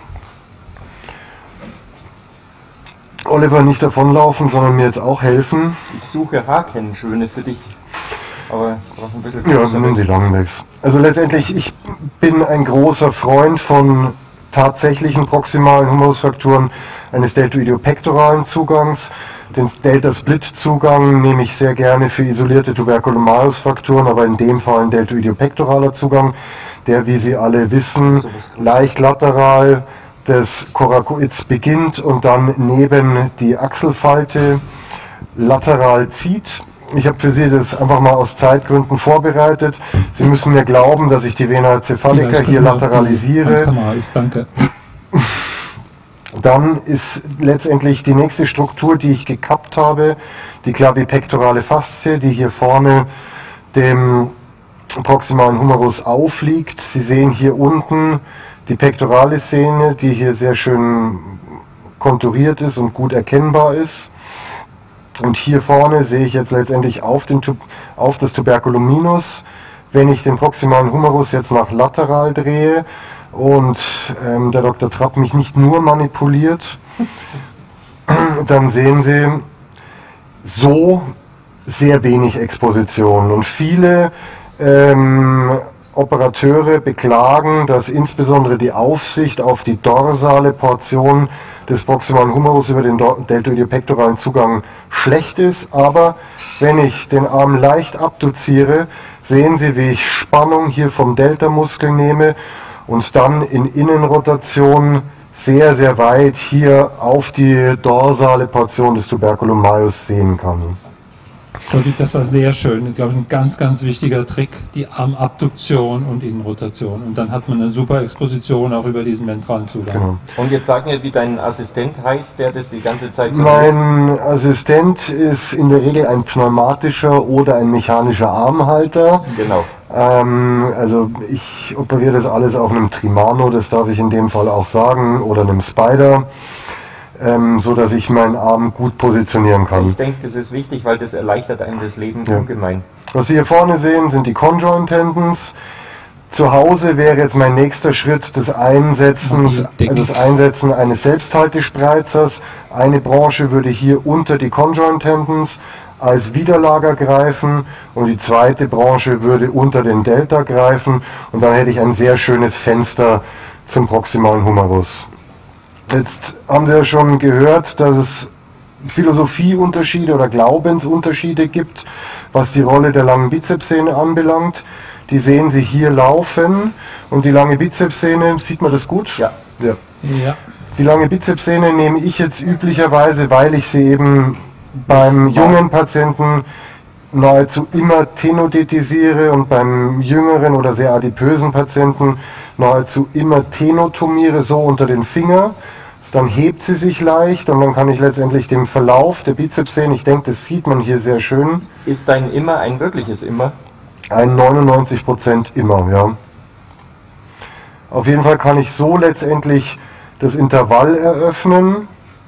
Oliver, nicht davonlaufen, sondern mir jetzt auch helfen. Ich suche Haarkennenschöne für dich. Aber ich brauche ein bisschen... Ja, nimm die langen Legs. Also letztendlich, ich bin ein großer Freund von tatsächlichen proximalen Humerusfrakturen eines deltoidiopektoralen Zugangs. Den Delta-Split-Zugang nehme ich sehr gerne für isolierte Tuberculum majus-Frakturen, aber in dem Fall ein deltoidiopektoraler Zugang, der, wie Sie alle wissen, leicht lateral des Coracoids beginnt und dann neben die Achselfalte lateral zieht. Ich habe für Sie das einfach mal aus Zeitgründen vorbereitet. Sie müssen mir glauben, dass ich die Vena cephalica hier lateralisiere. Danke. Dann ist letztendlich die nächste Struktur, die ich gekappt habe, die clavipectorale Faszie, die hier vorne dem proximalen Humerus aufliegt. Sie sehen hier unten die pectorale Sehne, die hier sehr schön konturiert ist und gut erkennbar ist. Und hier vorne sehe ich jetzt letztendlich auf das Tuberculum minus. Wenn ich den proximalen Humerus jetzt nach lateral drehe und der Dr. Trapp mich nicht nur manipuliert, dann sehen Sie so sehr wenig Exposition. Und viele Operateure beklagen, dass insbesondere die Aufsicht auf die dorsale Portion des proximalen Humerus über den deltoidiopektoralen Zugang schlecht ist. Aber wenn ich den Arm leicht abduziere, sehen Sie, wie ich Spannung hier vom Deltamuskel nehme und dann in Innenrotation sehr, sehr weit hier auf die dorsale Portion des Tuberculum majus sehen kann. Das war sehr schön. Ich glaube, ein ganz, ganz wichtiger Trick, die Armabduktion und Innenrotation. Und dann hat man eine super Exposition auch über diesen ventralen Zugang. Genau. Und jetzt sag mir, wie dein Assistent heißt, der das die ganze Zeit so Mein Assistent ist in der Regel ein pneumatischer oder ein mechanischer Armhalter. Genau. Also ich operiere das alles auf einem Trimano, das darf ich in dem Fall auch sagen, oder einem Spider. So dass ich meinen Arm gut positionieren kann. Ich denke, das ist wichtig, weil das erleichtert einem das Leben ungemein. Was Sie hier vorne sehen, sind die Conjoint Tendons. Zu Hause wäre jetzt mein nächster Schritt das Einsetzen eines Selbsthaltespreizers. Eine Branche würde hier unter die Conjoint Tendons als Widerlager greifen und die zweite Branche würde unter den Delta greifen und dann hätte ich ein sehr schönes Fenster zum proximalen Humerus. Jetzt haben Sie ja schon gehört, dass es Philosophieunterschiede oder Glaubensunterschiede gibt, was die Rolle der langen Bizepssehne anbelangt. Die sehen Sie hier laufen und die lange Bizepssehne, sieht man das gut? Ja. Ja. Die lange Bizepssehne nehme ich jetzt üblicherweise, weil ich sie eben beim jungen Patienten nahezu immer tenodetisiere und beim jüngeren oder sehr adipösen Patienten nahezu immer tenotomiere, so unter den Finger. Dann hebt sie sich leicht und dann kann ich letztendlich den Verlauf der Bizepssehne, ich denke, das sieht man hier sehr schön. Ist dein Immer ein wirkliches Immer? Ein 99% Immer, ja. Auf jeden Fall kann ich so letztendlich das Intervall eröffnen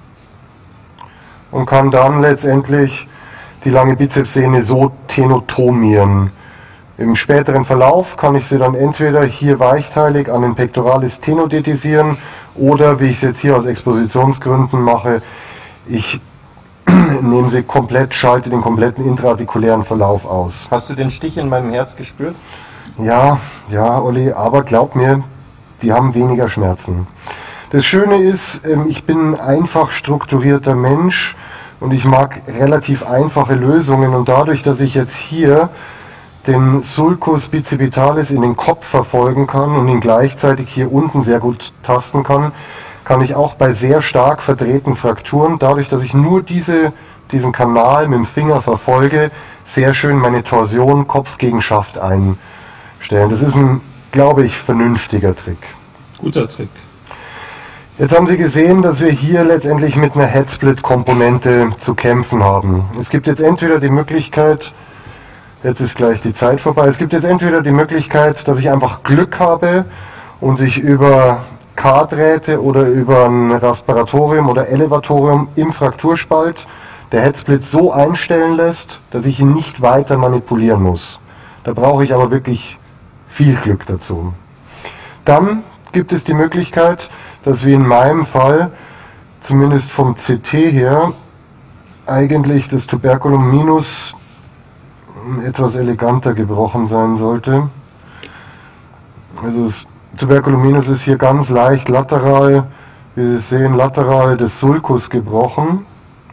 und kann dann letztendlich die lange Bizepssehne so tenotomieren. Im späteren Verlauf kann ich sie dann entweder hier weichteilig an den Pectoralis tenodetisieren oder, wie ich es jetzt hier aus Expositionsgründen mache, ich nehme sie komplett, schalte den kompletten intraartikulären Verlauf aus. Hast du den Stich in meinem Herz gespürt? Ja, Olli, aber glaub mir, die haben weniger Schmerzen. Das Schöne ist, ich bin ein einfach strukturierter Mensch und ich mag relativ einfache Lösungen und dadurch, dass ich jetzt hier den Sulcus bicipitalis in den Kopf verfolgen kann und ihn gleichzeitig hier unten sehr gut tasten kann, kann ich auch bei sehr stark verdrehten Frakturen, dadurch, dass ich nur diesen Kanal mit dem Finger verfolge, sehr schön meine Torsion Kopf gegen Schaft einstellen. Das ist ein, glaube ich, vernünftiger Trick. Guter Trick. Jetzt haben Sie gesehen, dass wir hier letztendlich mit einer Headsplit-Komponente zu kämpfen haben. Es gibt jetzt entweder die Möglichkeit, jetzt ist gleich die Zeit vorbei. Es gibt jetzt entweder die Möglichkeit, dass ich einfach Glück habe und sich über K-Drähte oder über ein Respiratorium oder Elevatorium im Frakturspalt der Headsplit so einstellen lässt, dass ich ihn nicht weiter manipulieren muss. Da brauche ich aber wirklich viel Glück dazu. Dann gibt es die Möglichkeit, dass wir in meinem Fall, zumindest vom CT her, eigentlich das Tuberculum minus etwas eleganter gebrochen sein sollte. Also das Tuberculum minus ist hier ganz leicht lateral, wie Sie sehen, lateral des Sulcus gebrochen.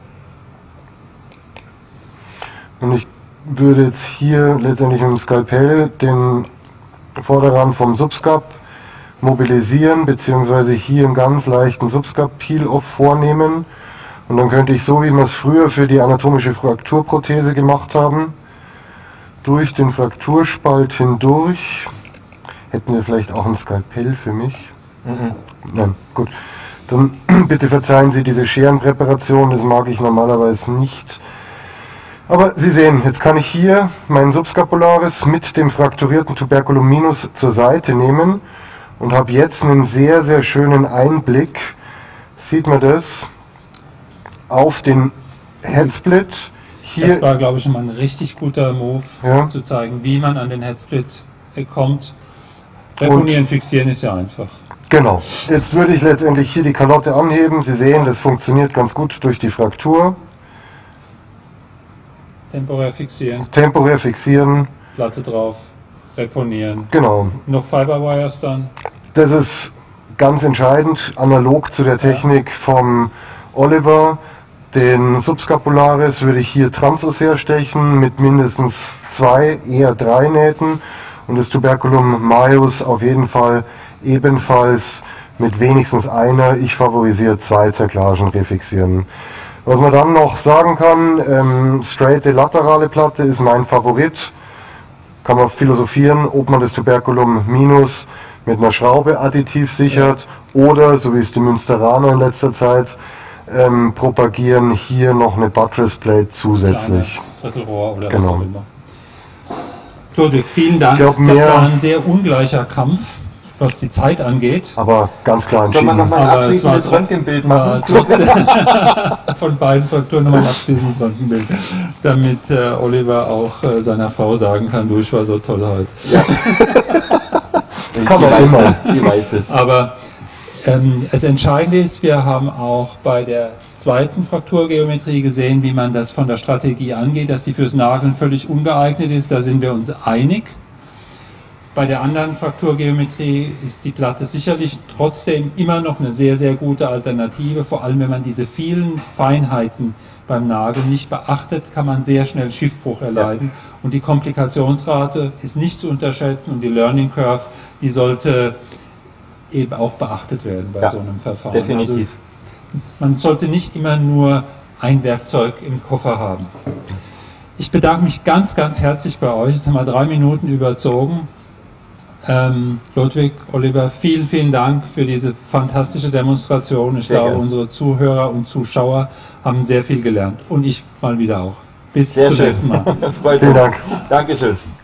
Und ich würde jetzt hier letztendlich mit dem Skalpell den Vorderrand vom Subscap mobilisieren, beziehungsweise hier einen ganz leichten Subscap-Peel-Off vornehmen. Und dann könnte ich, so wie wir es früher für die anatomische Frakturprothese gemacht haben, durch den Frakturspalt hindurch. Hätten wir vielleicht auch ein Skalpell für mich? Nein, gut. Dann bitte verzeihen Sie diese Scherenpräparation, das mag ich normalerweise nicht. Aber Sie sehen, jetzt kann ich hier meinen Subscapularis mit dem frakturierten Tuberculum minus zur Seite nehmen und habe jetzt einen sehr, sehr schönen Einblick, sieht man das, auf den Headsplit. Hier, das war, glaube ich, schon mal ein richtig guter Move, ja, zu zeigen, wie man an den Headsplit kommt. Reponieren, fixieren ist ja einfach. Genau. Jetzt würde ich letztendlich hier die Kalotte anheben. Sie sehen, das funktioniert ganz gut durch die Fraktur. Temporär fixieren, Temporär fixieren. Platte drauf. reponieren. Genau. Noch Fiberwires dann? Das ist ganz entscheidend, analog zu der Technik vom Oliver. Den Subscapularis würde ich hier transossär stechen mit mindestens 2, eher 3 Nähten und das Tuberculum majus auf jeden Fall ebenfalls mit wenigstens einer. Ich favorisiere 2 Zerklagen refixieren. Was man dann noch sagen kann, straighte laterale Platte ist mein Favorit. Kann man philosophieren, ob man das Tuberculum minus mit einer Schraube additiv sichert oder, so wie es die Münsteraner in letzter Zeit propagieren, hier noch eine Buttress-Plate zusätzlich. Drittelrohr oder Genau. was auch immer. Ludwig, vielen Dank. Ich glaub, das war ein sehr ungleicher Kampf, was die Zeit angeht. Aber ganz klar Sollen wir entschieden. nochmal ein Aber es abschließendes war- Röntgenbild machen? Trotzdem von beiden Faktoren nochmal ein abschließendes Röntgenbild, damit Oliver auch seiner Frau sagen kann, du, ich war so toll heute. Kann man einmal. Die weiß es. Aber das Entscheidende ist, wir haben auch bei der zweiten Frakturgeometrie gesehen, wie man das von der Strategie angeht, dass die fürs Nageln völlig ungeeignet ist. Da sind wir uns einig. Bei der anderen Frakturgeometrie ist die Platte sicherlich trotzdem immer noch eine sehr, sehr gute Alternative. Vor allem, wenn man diese vielen Feinheiten beim Nageln nicht beachtet, kann man sehr schnell Schiffbruch erleiden. Und die Komplikationsrate ist nicht zu unterschätzen und die Learning Curve, die sollte eben auch beachtet werden bei so einem Verfahren. Definitiv. Also, man sollte nicht immer nur ein Werkzeug im Koffer haben. Ich bedanke mich ganz, ganz herzlich bei euch. Jetzt haben wir 3 Minuten überzogen. Ludwig, Oliver, vielen, vielen Dank für diese fantastische Demonstration. Ich Sehr glaube, gerne. unsere Zuhörer und Zuschauer haben sehr viel gelernt. Und ich mal wieder auch. Bis Sehr zum schön. nächsten Mal. Freut Vielen uns. Dank. Dankeschön.